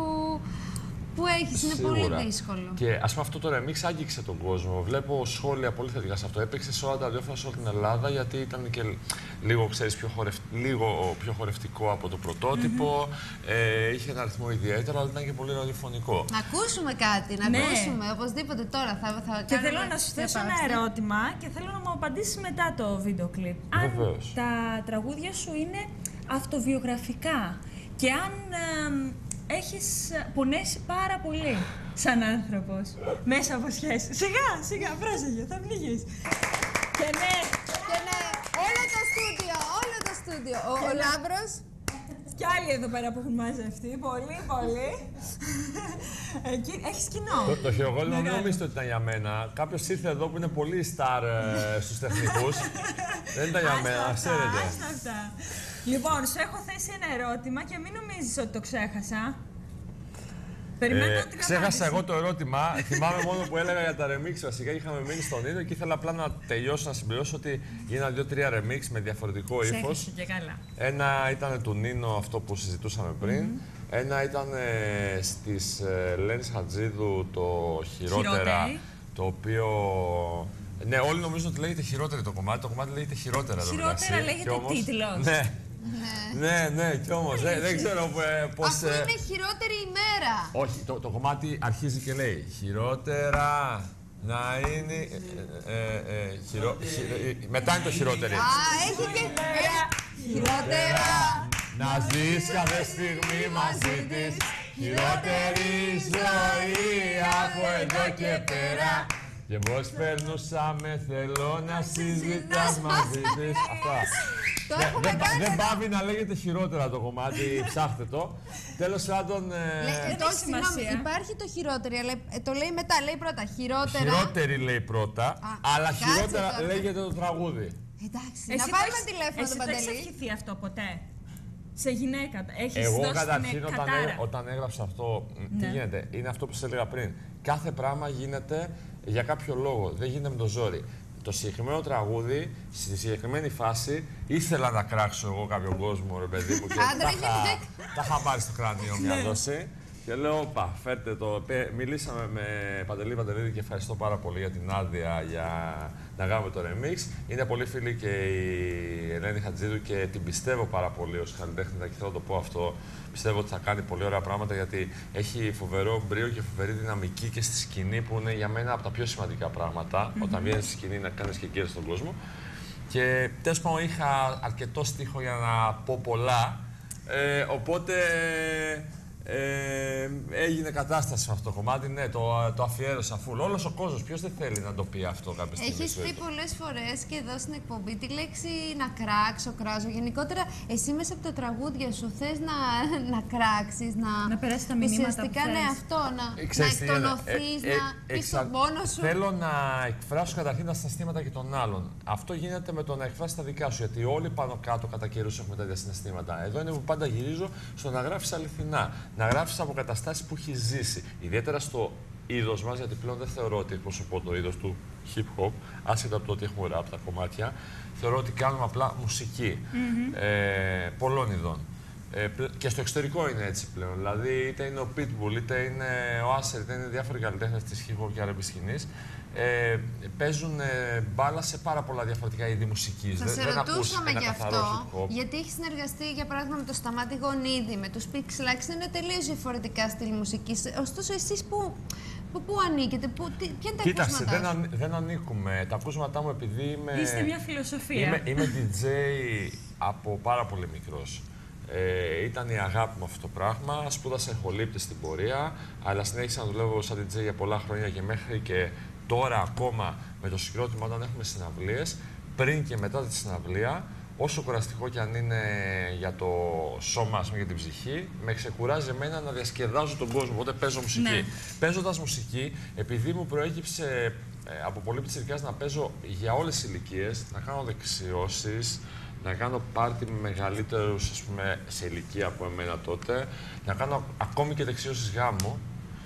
που έχεις, είναι Σίγουρα. Πολύ δύσκολο. Και ας πούμε αυτό το remix άγγιξε τον κόσμο. Βλέπω σχόλια πολύ θετικά σε αυτό. Έπαιξε σε όλα τα ραδιόφωνα σε όλη την Ελλάδα γιατί ήταν και λίγο, ξέρεις, πιο, χορευ... λίγο πιο χορευτικό από το πρωτότυπο. Mm-hmm. ε, είχε ένα αριθμό ιδιαίτερο, αλλά ήταν και πολύ ραδιοφωνικό. Να ακούσουμε κάτι, να ναι. ακούσουμε. Οπωσδήποτε τώρα θα, θα Και θέλω να σου θέσω ένα ερώτημα και θέλω να μου απαντήσεις μετά το βίντεο κλιπ. Αν Βεβαίως. τα τραγούδια σου είναι αυτοβιογραφικά και αν... Ε, έχεις πονέσει πάρα πολύ σαν άνθρωπος μέσα από σχέσεις. Σιγά, σιγά, πρόσεχε, θα πνιγείς. Και ναι, και ναι, όλο το στούντιο, όλο το στούντιο. Ο, ο Λάμπρος. Κι άλλοι εδώ πέρα που έχουν μαζευτεί, πολύ, πολύ. Εκεί έχεις κοινό. Το, το χειροκρότημα μην νομίζετε ότι ήταν για μένα. Κάποιος ήρθε εδώ που είναι πολύ στάρ ε, στους τεχνικούς. Δεν ήταν για μένα, ξέρετε. Άστα αυτά. Λοιπόν, σου έχω θέσει ένα ερώτημα και μην νομίζεις ότι το ξέχασα. Περιμένω Ε, την ξέχασα απάντηση. εγώ το ερώτημα. Θυμάμαι μόνο που έλεγα για τα remix. Βασικά είχαμε μείνει στον ίδιο και ήθελα απλά να τελειώσω να συμπληρώσω ότι γίνανε δύο-τρία remix με διαφορετικό ύφος. Ξέχασε και καλά. Ένα ήταν του Νίνο, αυτό που συζητούσαμε πριν. Mm-hmm. Ένα ήταν ε, στις ε, Λένης Χατζίδου, το χειρότερα. Χειρότερη. Το οποίο. Ναι, όλοι νομίζουν ότι λέγεται χειρότερο το κομμάτι. Το κομμάτι λέγεται χειρότερα. Χειρότερα λέγεται όμως, τίτλος. Ναι. Ναι, ναι, κι όμως δεν, δεν ξέρω ε, πώς... Αφού ε, είναι χειρότερη ημέρα. όχι, το, το κομμάτι αρχίζει και λέει χειρότερα να είναι... Ε, ε, ε, χειρο, χει- ε, μετά είναι το χειρότερη. Α, έχει και... Χειρότερα. Να ζεις κάθε στιγμή μαζί της χειρότερη ζωή από εδώ και πέρα. Και πώς περνούσαμε, θέλω να συζητάς μαζί της. Αυτά. Το Ναι, έχουμε δεν, πα- κάνει δεν εδώ. πάβει να λέγεται χειρότερα το κομμάτι, ψάχτε το. Τέλος πάντων, ε, Λέ- Δεν το, έχει συγγνώμη, σημασία. υπάρχει το χειρότερο, αλλά ε, το λέει μετά. Λέει πρώτα χειρότερα. χειρότερη λέει πρώτα, αλλά κάτσε χειρότερα τώρα. λέγεται το τραγούδι. Εντάξει, Εσύ να το πάρουμε έχεις- τηλέφωνο εσύ τον το έχεις Παντελή. ευχηθεί αυτό ποτέ. Σε γυναίκα. Έχεις Εγώ δώσει καταρχήν την όταν, κατάρα. έ- όταν έγραψα αυτό, μ, τι Ναι. γίνεται, είναι αυτό που σας έλεγα πριν. Κάθε πράγμα γίνεται για κάποιο λόγο, δεν γίνεται με το ζόρι. Το συγκεκριμένο τραγούδι, στη συγκεκριμένη φάση, ήθελα να κράξω εγώ κάποιον κόσμο, ρε παιδί μου, και Άντρα τα ή είχα, γυναίκα. τα είχα πάρει στο κράνιο μια δόση. Και λέω, όπα, φέρτε το. Πε- Μιλήσαμε με Παντελή Παντελίδη και ευχαριστώ πάρα πολύ για την άδεια για να κάνουμε το remix. Είναι πολύ φίλη και η Ελένη Χατζίδου και την πιστεύω πάρα πολύ ως καλλιτέχνητα και θέλω να το πω αυτό. Πιστεύω ότι θα κάνει πολύ ωραία πράγματα γιατί έχει φοβερό μπρίο και φοβερή δυναμική και στη σκηνή που είναι για μένα από τα πιο σημαντικά πράγματα. Όταν βγαίνεις στη σκηνή να κάνεις και κύριε στον κόσμο. Και τέλος πάντων είχα αρκετό στίχο για να πω πολλά. Ε, οπότε ε, έγινε κατάσταση με αυτό το κομμάτι. Ναι, το, το αφιέρωσα φουλ. Όλος ο κόσμος, ποιος δεν θέλει να το πει αυτό κάποια στιγμή. Έχεις στη ζωή πει του. πολλές φορές και εδώ στην εκπομπή τη λέξη να κράξω, κράζω. Γενικότερα, εσύ μέσα από τα τραγούδια σου θες να, να κράξεις, να... Να περάσεις τα μηνύματα που ουσιαστικά, ναι, θες. αυτό, να, Ε, να ξέρεις τι είναι, εκτονωθείς, ε, ε, να πεις εξα- τον πόνο σου. Θέλω να εκφράσω καταρχήν τα συναισθήματα και των άλλων. Αυτό γίνεται με το να εκφράσει τα δικά σου. Γιατί όλοι πάνω κάτω κατά καιρούς έχουμε τέτοια συναισθήματα. Εδώ είναι που πάντα γυρίζω στο να γράφεις αληθινά. Να γράφεις από καταστάσεις που έχεις ζήσει. Ιδιαίτερα στο είδος μας, γιατί πλέον δεν θεωρώ ότι εκπροσωπώ το είδος του hip hop, άσχετα από το ότι έχουμε rap τα κομμάτια. Θεωρώ ότι κάνουμε απλά μουσική ε, πολλών ειδών. Ε, πλε- και στο εξωτερικό είναι έτσι πλέον. Δηλαδή, είτε είναι ο Pitbull, είτε είναι ο Asher, είτε είναι διάφοροι καλλιτέχνες της hip hop και αραβικής σκηνής. Ε, παίζουν ε, μπάλα σε πάρα πολλά διαφορετικά είδη μουσικής. Θα Δεν- σε δεν ακούς ρωτούσαμε ένα γι' καθαρό αυτό, hip hop. γιατί έχει συνεργαστεί για παράδειγμα με το Σταμάτη Γονίδη, με τους Pixelax, είναι τελείως διαφορετικά στυλ μουσικής. Ωστόσο, εσείς που, που, που ανήκετε, που, τι, ποια είναι τα Κοίταξε, ακούσματά δεν, σου? αν, δεν ανήκουμε. Τα ακούσματά μου επειδή είμαι. Είστε μια φιλοσοφία. Είμαι, είμαι ντι τζέι από πάρα πολύ μικρός. Ε, ήταν η αγάπη μου αυτό το πράγμα. Σπούδασα ηχολήπτη στην πορεία, αλλά συνέχισα να δουλεύω σαν ντι τζέι για πολλά χρόνια και μέχρι και τώρα ακόμα με το συγκρότημα όταν έχουμε συναυλίες, πριν και μετά τη συναυλία, όσο κουραστικό κι αν είναι για το σώμα, ας πούμε, για την ψυχή, με ξεκουράζει εμένα να διασκεδάζω τον κόσμο. Οπότε παίζω μουσική. Ναι. Παίζοντας μουσική, επειδή μου προέκυψε ε, από πολύ πιτσιρικάς να παίζω για όλες τις ηλικίες, να κάνω δεξιώσεις, να κάνω πάρτι με μεγαλύτερους, ας πούμε, σε ηλικία από εμένα τότε, να κάνω ακόμη και δεξιώσεις γάμου.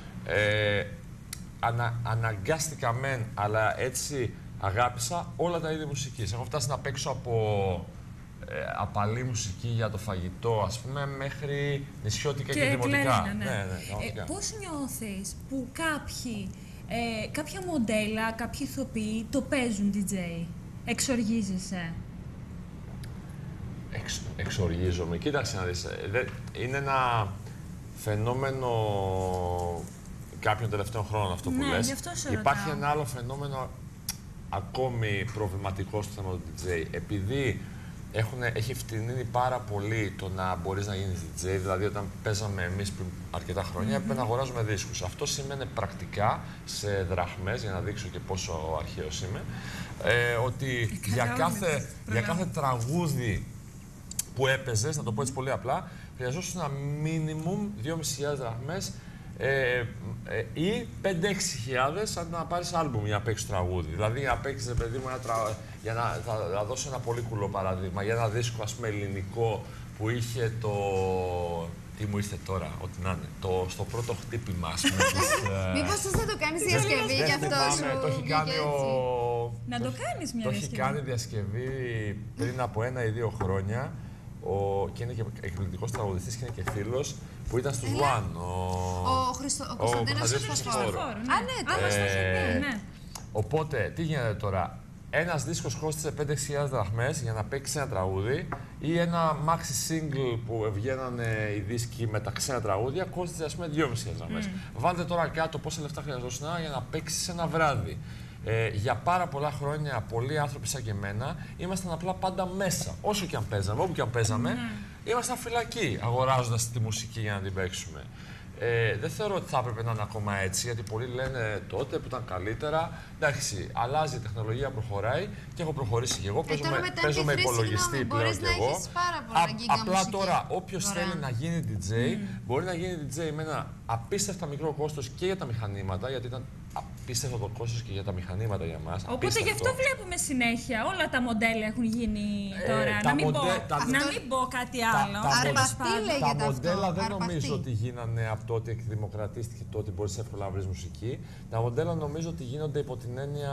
Ε, ανα, αναγκάστηκα μεν, αλλά έτσι αγάπησα όλα τα είδη μουσικής. Έχω φτάσει να παίξω από ε, απαλή μουσική για το φαγητό, ας πούμε, μέχρι νησιώτικα και, Και δημοτικά. κλαρίνα, ναι. ναι, ναι, πραγματικά. ε, πώς νιώθεις που κάποιοι, ε, κάποια μοντέλα, κάποιοι ηθοποιοί το παίζουν ντι τζέι, εξοργίζεσαι? Εξ, εξοργίζομαι. Κοίταξε να δεις. ε, δε- είναι ένα φαινόμενο κάποιων τελευταίων χρόνων αυτό που Ναι, λες. γι' αυτό σε Υπάρχει ρωτάω. ένα άλλο φαινόμενο ακόμη προβληματικό στο θέμα του ντι τζέι. Επειδή Έχουν, έχει φτηνίνει πάρα πολύ το να μπορείς να γίνεις ντι τζέι. Δηλαδή, όταν παίζαμε εμείς πριν αρκετά χρόνια, έπρεπε να αγοράζουμε δίσκους. Αυτό σημαίνει πρακτικά σε δραχμές, για να δείξω και πόσο αρχαίος είμαι, ε, ότι για κάθε, για κάθε τραγούδι που έπαιζες, να το πω έτσι πολύ απλά, χρειαζόσουν ένα minimum δυόμισι χιλιάδες δραχμές ε, ε, ή πέντε έξι χιλιάδες αν να πάρεις άλμπουμ για να παίξεις τραγούδι. Δηλαδή, για να παίξεις, παιδί μου, ένα τρα... για να θα, θα δώσω ένα πολύ κουλό παράδειγμα. Για ένα δίσκο, ας πούμε, ελληνικό που είχε το. Τι μου ήρθε τώρα, ό,τι να είναι. Το, στο πρώτο χτύπημα, ας πούμε. ε... Μήπως θες να το κάνεις διασκευή γι' αυτό σου. Το έχει κάνει ο. Να το κάνεις μια το διασκευή. Το έχει κάνει διασκευή πριν από ένα ή δύο χρόνια. Ο, και είναι και εκπληκτικός τραγουδιστής και είναι και φίλος που ήταν στους One. Ο, ο, Χριστο, ο Κωνσταντίνος Χριστοφόρου. Α, ναι, το ε, ναι. Οπότε, τι γίνεται τώρα. Ένας δίσκος κόστισε πέντε έξι χιλιάδες δραχμές για να παίξει ένα τραγούδι ή ένα maxi single που βγαίνανε οι δίσκοι με τα ξένα τραγούδια κόστισε, ας πούμε, δυόμισι χιλιάδες δραχμές. Mm. Βάλτε τώρα κάτω πόσα λεφτά χρειαζόσουν για να παίξεις ένα βράδυ. Ε, για πάρα πολλά χρόνια, πολλοί άνθρωποι σαν και εμένα ήμασταν απλά πάντα μέσα. Όσο και αν παίζαμε, όπου και αν παίζαμε, mm. ήμασταν φυλακοί αγοράζοντας τη μουσική για να την παίξουμε. Ε, δεν θεωρώ ότι θα έπρεπε να είναι ακόμα έτσι, γιατί πολλοί λένε τότε που ήταν καλύτερα. Εντάξει, αλλάζει η τεχνολογία, προχωράει και έχω προχωρήσει και εγώ. Ε, παίζω, με, παίζω με υπολογιστή πλέον και εγώ. Α, απλά μουσική. Τώρα, όποιος θέλει να γίνει ντι τζέι, mm. μπορεί να γίνει ντι τζέι με ένα απίστευτα μικρό κόστος και για τα μηχανήματα, γιατί ήταν απίστευτο το κόστος και για τα μηχανήματα για μας. Οπότε απίστευτο. γι' αυτό βλέπουμε συνέχεια όλα τα μοντέλα έχουν γίνει τώρα. Ε, να, μην μοντέ, πω, τα, να μην πω κάτι άλλο. Τα, Αρπαστή λέγεται τα μοντέλα αυτό. δεν Αρπαστή. νομίζω ότι γίνανε από το ότι εκδημοκρατίστηκε το ότι μπορείς εύκολα να βρεις μουσική. Τα μοντέλα νομίζω ότι γίνονται υπό την έννοια.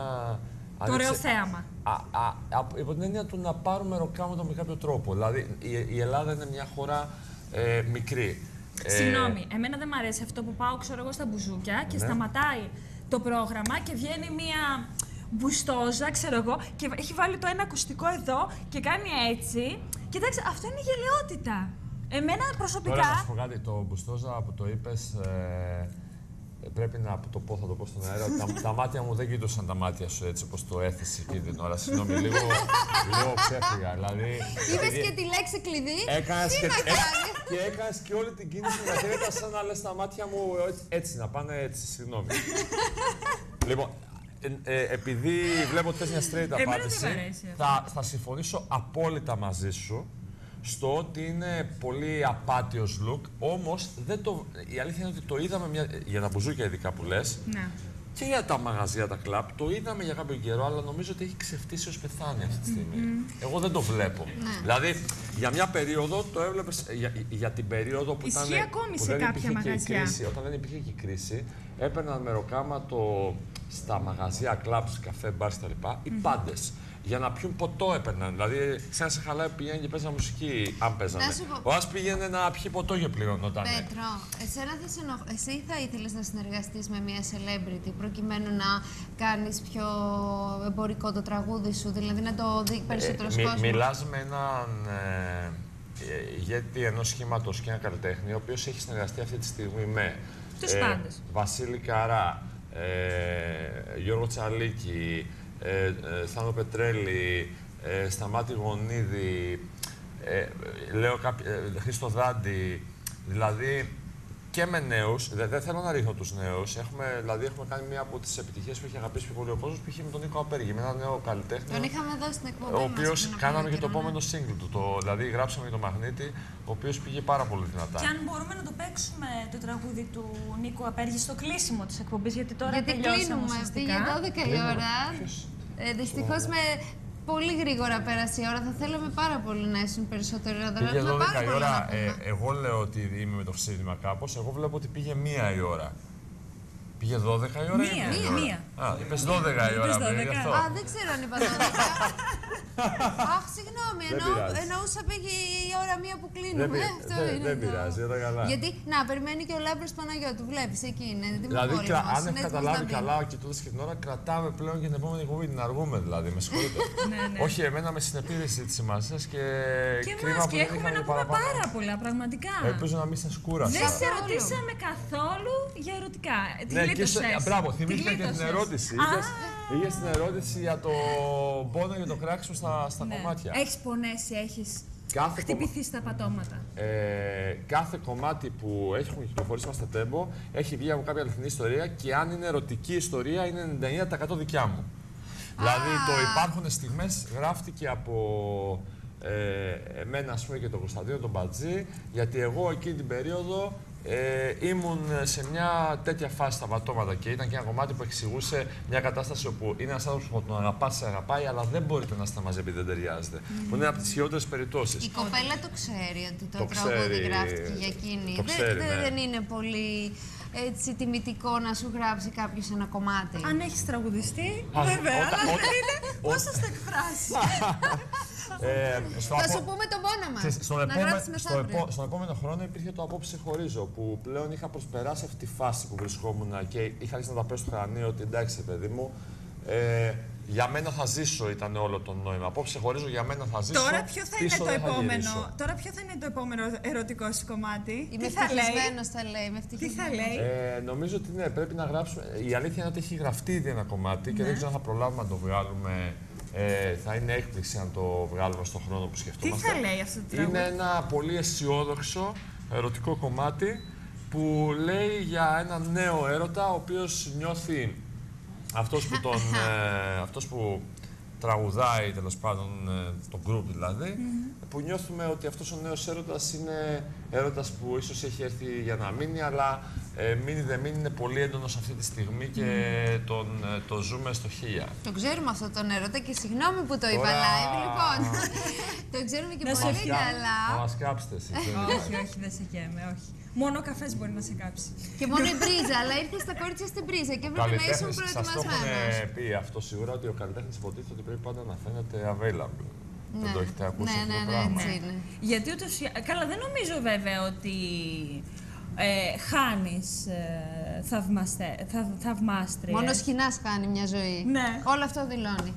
Το ωραίο θέαμα. Α, α, α, υπό την έννοια του να πάρουμε ροκάματα με κάποιο τρόπο. Δηλαδή η, η Ελλάδα είναι μια χώρα ε, μικρή. Συγγνώμη, ε, εμένα δεν μου αρέσει αυτό που πάω, ξέρω εγώ, στα μπουζούκια και ναι. σταματάει το πρόγραμμα και βγαίνει μία μπουστόζα, ξέρω εγώ, και έχει βάλει το ένα ακουστικό εδώ και κάνει έτσι. Κοιτάξτε, αυτό είναι γελαιότητα. Εμένα προσωπικά. Τώρα να σου πω κάτι, το μπουστόζα που το είπες, ε, πρέπει να το πω, θα το πω στον αέρα. τα, τα μάτια μου δεν κοιτούσαν τα μάτια σου έτσι όπως το έθεσε εκείνη την ώρα. Συγγνώμη, λίγο, λίγο ξέφυγα. Δηλαδή, είπες και τη λέξη κλειδί. Έκανες τι και, να ε, κάνεις. και έκανες και όλη την κίνηση με τα χέρια σαν να λες τα μάτια μου έτσι, έτσι να πάνε έτσι. Συγγνώμη. Λοιπόν, ε, ε, επειδή βλέπω ότι θες μια straight απάντηση, θα, θα συμφωνήσω απόλυτα μαζί σου στο ότι είναι πολύ απάτιος look, όμως δεν το, η αλήθεια είναι ότι το είδαμε μια, για τα μπουζούκια ειδικά που λες, ναι. και για τα μαγαζιά, τα κλαμπ, το είδαμε για κάποιο καιρό, αλλά νομίζω ότι έχει ξεφτύσει ως πεθάνει αυτή τη στιγμή. Mm-hmm. Εγώ δεν το βλέπω. Ναι. Δηλαδή, για μια περίοδο το έβλεπες, για, για την περίοδο που ισχύει ήταν, ακόμη που σε δεν κάποια υπήρχε μαγαζιά. Και η κρίση, όταν δεν υπήρχε και η κρίση, έπαιρναν μεροκάματο στα μαγαζιά, κλαμπς, καφέ, μπαρ κτλ. Mm-hmm. Οι πάντες. Για να πιούν ποτό έπαιρναν. Δηλαδή, σαν σε χαλάει πηγαίνει και παίζανε μουσική, αν παίζανε. Ο Άς πήγαινε να πιει ποτό και πληρωνόταν. Πέτρο, εσένα θα σε ενοχ... εσύ θα ήθελες να συνεργαστείς με μια celebrity προκειμένου να κάνεις πιο εμπορικό το τραγούδι σου, δηλαδή να το δει περισσότερος ε, κόσμος. Μι, μιλάς με έναν ε, ηγέτη ενός σχήματος και ένα καλλιτέχνη, ο οποίος έχει συνεργαστεί αυτή τη στιγμή με τους πάντες. Βασίλη Καρά, ε, Γιώργο Τσαλίκη, Ε, ε, Θάνο Πετρέλη, ε, Σταμάτη Γονίδη, ε, λέω κάποι, ε, Χρήστο Δάντη, δηλαδή και με νέους, δεν δε θέλω να ρίχνω τους νέους, έχουμε, δηλαδή έχουμε κάνει μία από τις επιτυχίες που έχει αγαπήσει πιο πολύ ο κόσμος, που είχε με τον Νίκο Απέργη, με ένα νέο καλλιτέχνη. Τον είχαμε δώσει στην εκπομπή ο μας. οποίος κάναμε και το επόμενο single του, το, δηλαδή γράψαμε για το Μαγνήτη, ο οποίος πήγε πάρα πολύ δυνατά. Και αν μπορούμε να το παίξουμε το τραγούδι του Νίκου Απέργη στο κλείσιμο της εκπομπής, γιατί τώρα γιατί τελειώσαμε κλείνουμε, πήγε δώδεκα η ώρα. Ε, δυστυχώς με πολύ γρήγορα πέρασε η ώρα. Θα θέλαμε πάρα πολύ να ήσουν περισσότερο ώρα. Πήγε δώδεκα η ώρα. Ε, εγώ λέω ότι είμαι με το σύστημα κάπως. Εγώ βλέπω ότι πήγε μία η ώρα. Πήγε δώδεκα η ώρα. Μία, ή μία, μία. Α, είπες δώδεκα η ώρα πριν, γι' αυτό. Α, δεν ξέρω αν είπα δώδεκα. Αχ, συγγνώμη, εννοώ, εννοούσα πήγε η ώρα μία που κλείνουμε. Δεν, αυτό δεν, είναι δεν το... πειράζει, ήταν καλά. Γιατί, να, περιμένει και ο Λάμπρος Παναγιώτου, βλέπεις, εκεί είναι. Δηλαδή, κρα, αν έχω καταλάβει καλά, κοιτώντας και την ώρα, κρατάμε πλέον και την επόμενη εκπομπή, την αργούμε δηλαδή, με συγχωρείτε. ναι, ναι. Όχι, εμένα με συνεπήρε η συζήτηση μαζί σας και, και κρίμα μας, που και δεν έχουμε είχαμε να πούμε παραπάνω. πάρα πολλά, πραγματικά. Ελπίζω να μην σας κούρασα. Δεν σε ρωτήσαμε καθόλου για ερωτικά. Ναι, γλίτωσες? Μπράβο, θυμήθηκα Τι και την γλίτωσες? ερώτηση. Είχες την ερώτηση για το πόνο και το κράξιμο στα, στα Ναι. κομμάτια. Έχεις πονέσει, έχεις Κάθε χτυπηθεί κομμα- στα πατώματα. Ε, κάθε κομμάτι που έχουμε κυκλοφορήσει μας στο Tempo έχει βγει από κάποια αληθινή ιστορία και αν είναι ερωτική ιστορία είναι ενενήντα εννέα τοις εκατό δικιά μου. Δηλαδή το υπάρχουν στιγμές γράφτηκε από ε, εμένα ας πούμε και τον Κωνσταντίνο τον Μπατζή, γιατί εγώ εκείνη την περίοδο ε, ήμουν σε μια τέτοια φάση στα πατώματα και ήταν και ένα κομμάτι που εξηγούσε μια κατάσταση όπου είναι ένας άνθρωπος που τον αγαπά, σε αγαπάει, αλλά δεν μπορείτε να είστε μαζί επειδή δεν ταιριάζετε. Mm. Που είναι από τις χειρότερες περιπτώσεις. Η κοπέλα το ξέρει ότι το, Το τραγούδι ξέρει, γράφτηκε για εκείνη. το Δεν- ξέρει, δεν, ναι. δεν είναι πολύ έτσι τιμητικό να σου γράψει κάποιο ένα κομμάτι. Αν έχεις τραγουδιστεί, Α, βέβαια, όταν- αλλά όταν- δεν είναι πώς θα στο εκφράσει. Ε, στο Θα απο- σου πούμε τον πόνο μας. Ξέρεις, στον, να επόμε... γράψεις στο μεθαύριο. επό... στον επόμενο χρόνο υπήρχε το Απόψε χωρίζω, που πλέον είχα προσπεράσει αυτή τη φάση που βρισκόμουν και είχα αρχίσει να τα πέσω στο κρανίο ότι εντάξει, παιδί μου, ε, για μένα θα ζήσω ήταν όλο το νόημα. Απόψε χωρίζω, για μένα θα ζήσω. Τώρα ποιο θα είναι πίσω το δεν θα επόμενο, γυρίσω. τώρα ποιο θα είναι το επόμενο ερωτικό σου κομμάτι? Είμαι Τι θα λέει? ευτυχισμένος, θα λέει. Είμαι Τι θα ευτυχισμένος. λέει? Ε, νομίζω ότι ναι, πρέπει να γράψουμε. Η αλήθεια είναι ότι έχει γραφτεί ήδη ένα κομμάτι και Ναι. δεν ξέρω αν θα προλάβουμε να το βγάλουμε. Ε, θα είναι έκπληξη αν το βγάλουμε στον χρόνο που Τι σκεφτόμαστε. θα λέει αυτό το τραγούδι? Είναι ένα πολύ αισιόδοξο ερωτικό κομμάτι που λέει για ένα νέο έρωτα ο οποίος νιώθει αυτός που, τον, ε, αυτός που τραγουδάει τέλος πάντων ε, το group δηλαδή που νιώθουμε ότι αυτός ο νέος έρωτας είναι έρωτας που ίσως έχει έρθει για να μείνει αλλά ε, μείνει δεν μείνει είναι πολύ έντονος αυτή τη στιγμή και τον, ε, το ζούμε στο χίλια. Το ξέρουμε αυτό τον έρωτα και συγγνώμη που το είπα Τώρα- live, λοιπόν. Το ξέρουμε και Να σε πολύ ευχαριστώ. Θα καλά. μας κάψετε εσείς. δεν είναι. Όχι, όχι, δεν σε καίμε, όχι. Μόνο ο καφές μπορεί να σε κάψει. Και μόνο η μπρίζα, αλλά ήρθε στα κορίτσια στην πρίζα και έπρεπε να ήσουν Καλλιτέχνης, σας το προετοιμασμένος. έχουν πει αυτό σίγουρα ότι ο καλλιτέχνης υποτίθεται ότι πρέπει πάντα να φαίνεται available. Δεν το έχετε ακούσει ναι, αυτό ναι, το ναι, πράγμα. έτσι είναι. Γιατί ούτως ή- καλά, δεν νομίζω βέβαια ότι ε, χάνεις ε, θαυμαστε, θα, θαυμάστριες. Μόνο σχοινάς κάνει μια ζωή. Ναι. Όλο αυτό δηλώνει.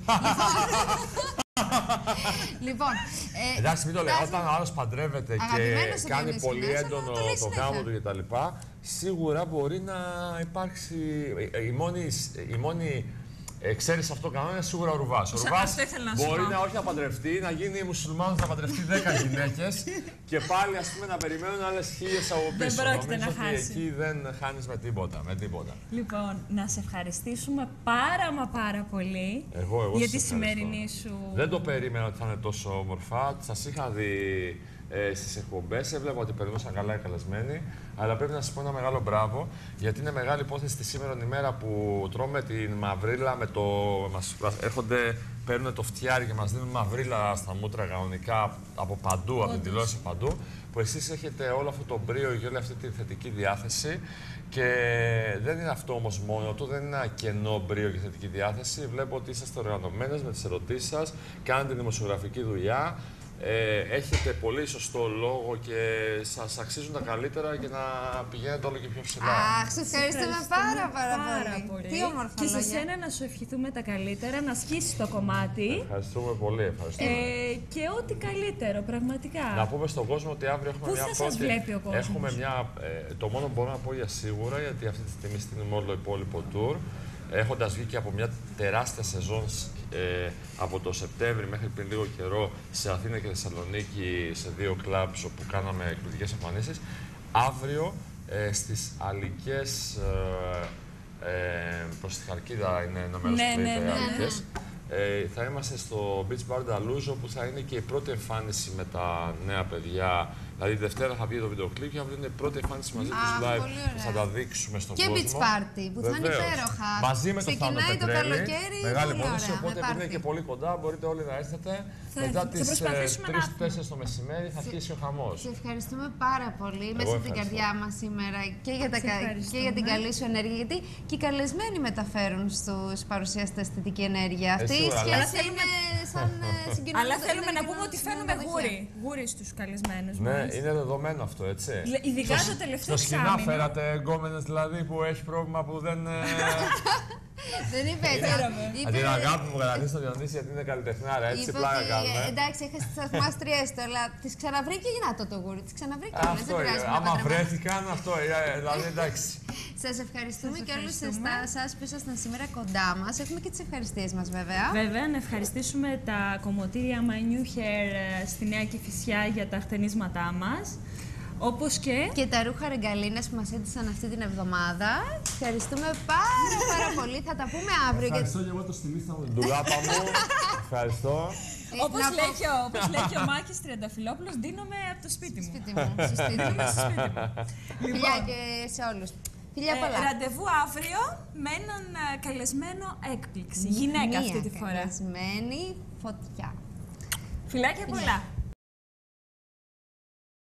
Λοιπόν, ε, Εντάξει, μην το λέω. φτάσαμε- Όταν ο άλλος παντρεύεται Αγαπημένος και ο κάνει Διονύσης πολύ είναι, έντονο αλλά το λέει το συνέχεια. γάμο του κτλ., σίγουρα μπορεί να υπάρξει. Η μόνη, η μόνη εξαίρεση αυτόν τον κανόνα είναι σίγουρα ο Ρουβάς. Ο Σα- Ρουβάς αυτό ήθελα να σου μπορεί πω. να όχι να παντρευτεί, να γίνει μουσουλμάνος, να παντρευτεί δέκα γυναίκες και πάλι ας πούμε να περιμένουν άλλες χίλιες από Δεν πίσω. πρόκειται Νομίζω να ότι χάσει. εκεί δεν χάνεις με τίποτα. Με τίποτα. Λοιπόν, να σε ευχαριστήσουμε πάρα μα πάρα πολύ Εγώ, εγώ για σας τη ευχαριστώ. σημερινή σου... Δεν το περίμενα ότι θα είναι τόσο όμορφα. Σας είχα δει ε, στις εκπομπές, έβλεπα ότι περνούσαν καλά οι καλεσμένοι. Αλλά πρέπει να σας πω ένα μεγάλο μπράβο, γιατί είναι μεγάλη υπόθεση τη σήμερα ημέρα που τρώμε την μαυρίλα με το. Μας έρχονται, παίρνουν το φτιάρι και μας δίνουν μαυρίλα στα μούτρα κανονικά από παντού, από την τηλεόραση παντού. Που εσείς έχετε όλο αυτό το μπρίο και όλη αυτή τη θετική διάθεση. Και δεν είναι αυτό όμως μόνο του, δεν είναι ένα κενό μπρίο και θετική διάθεση. Βλέπω ότι είσαστε οργανωμένες με τις ερωτήσεις σας, κάνετε δημοσιογραφική δουλειά. Ε, έχετε πολύ σωστό λόγο και σας αξίζουν τα καλύτερα και να πηγαίνετε όλο και πιο ψηλά. Αχ, σε ευχαριστούμε πάρα πάρα πολύ. Τι όμορφα Και σε λόγια. σένα να σου ευχηθούμε τα καλύτερα, να σκίσεις το κομμάτι Ευχαριστούμε πολύ. Ευχαριστούμε. ε, και ό,τι καλύτερο, πραγματικά. Να πούμε στον κόσμο ότι αύριο έχουμε Πού μια θα σας βλέπει ο κόσμος? Έχουμε μια, ε, το μόνο που μπορώ να πω για σίγουρα, γιατί αυτή τη στιγμή στείλουμε όλο το υπόλοιπο tour, έχοντας βγει και από μια τεράστια σεζόν ε, από το Σεπτέμβρη μέχρι πριν λίγο καιρό σε Αθήνα και Θεσσαλονίκη σε δύο κλαμπς όπου κάναμε εκπληκτικές εμφανίσεις. Αύριο ε, στις Αλικές, ε, ε, προς τη Χαλκίδα είναι ένα μέρος Ναι, που ναι, λέγεται ναι, Αλικές. Ε, θα είμαστε στο Beach Bar Dallouzo που θα είναι και η πρώτη εμφάνιση με τα νέα παιδιά. Δηλαδή, Δευτέρα θα βγει το βίντεο κλιπ και αύριο είναι η πρώτη εμφάνιση μαζί τους Αχ, live. πολύ ωραία. Θα τα δείξουμε στον Και κόσμο. beach party που θα είναι Βεβαίως. υπέροχα. Μαζί με το Θάνο Ξεκινάει το Πετρέλη. καλοκαίρι, Μεγάλη πολύ υπόθεση. ωραία, Οπότε, με επειδή είναι πάρτι. και πολύ κοντά, μπορείτε όλοι να έρθετε. Θα Μετά έρθουμε. τις Θα προσπαθήσουμε να τρεις έρθουμε. τέσσερις το μεσημέρι θα αρχίσει ο χαμός. Σε ευχαριστούμε πάρα πολύ μέσα από την ευχαριστώ. καρδιά μας σήμερα και για, τα, Σε κα- ευχαριστούμε. και για την καλή σου ενέργεια. Γιατί και οι καλεσμένοι μεταφέρουν στους παρουσιαστές θετική ενέργεια. Αυτή η σίγουρα, αλλά σχέση θέλουμε- είναι σαν ε, συγκοινωνία. Αλλά θέλουμε να πούμε ότι φέρνουμε γούρι. Γούρι στους καλεσμένους Ναι, μας. είναι δεδομένο αυτό, έτσι. Λε- ειδικά Στο- το τελευταίο Στο σκηνά εξάμηνο. φέρατε γκόμενες δηλαδή που έχει πρόβλημα που δεν. ε, Δεν είπε έτσι. Αντί την αγάπη μου κρατήσει τον Διονύση γιατί είναι καλλιτεχνάρα, έτσι είπε πλάκα ότι, κάνουμε. εντάξει, έχασε τι θαυμάστριές του, αλλά τι ξαναβρήκε γυνάτο το γούρι. Τι ξαναβρήκε. Αυτό, άμα βρέθηκαν, αυτό, δηλαδή εντάξει. Σας ευχαριστούμε και όλους εσάς που ήσασταν σήμερα κοντά μας. Έχουμε και τις ευχαριστίες μας, βέβαια. Βέβαια, να ευχαριστήσουμε τα κομμωτήρια My New Hair στη Νέα Κηφισιά για τα χτενίσματά μας. Όπως και... και τα ρούχα ρεγκαλίνας που μας έντυσαν αυτή την εβδομάδα. Ευχαριστούμε πάρα πάρα πολύ. Θα τα πούμε αύριο. Ευχαριστώ και εγώ το στημίθα μου, την ντουλάπα μου. Ευχαριστώ. Όπως λέει, και ο, όπως λέει και ο Μάκης Τριανταφυλόπουλος, δίνομαι από το σπίτι μου. Σπίτι μου. Στο σπίτι μου. Στο σπίτι μου. Φιλιά και σε όλους. Φιλιά πολλά. Ε, ραντεβού αύριο με έναν καλεσμένο έκπληξη. Γυναίκα αυτή τη φορά. Καλεσμένη φωτιά. Φιλάκια πολλά.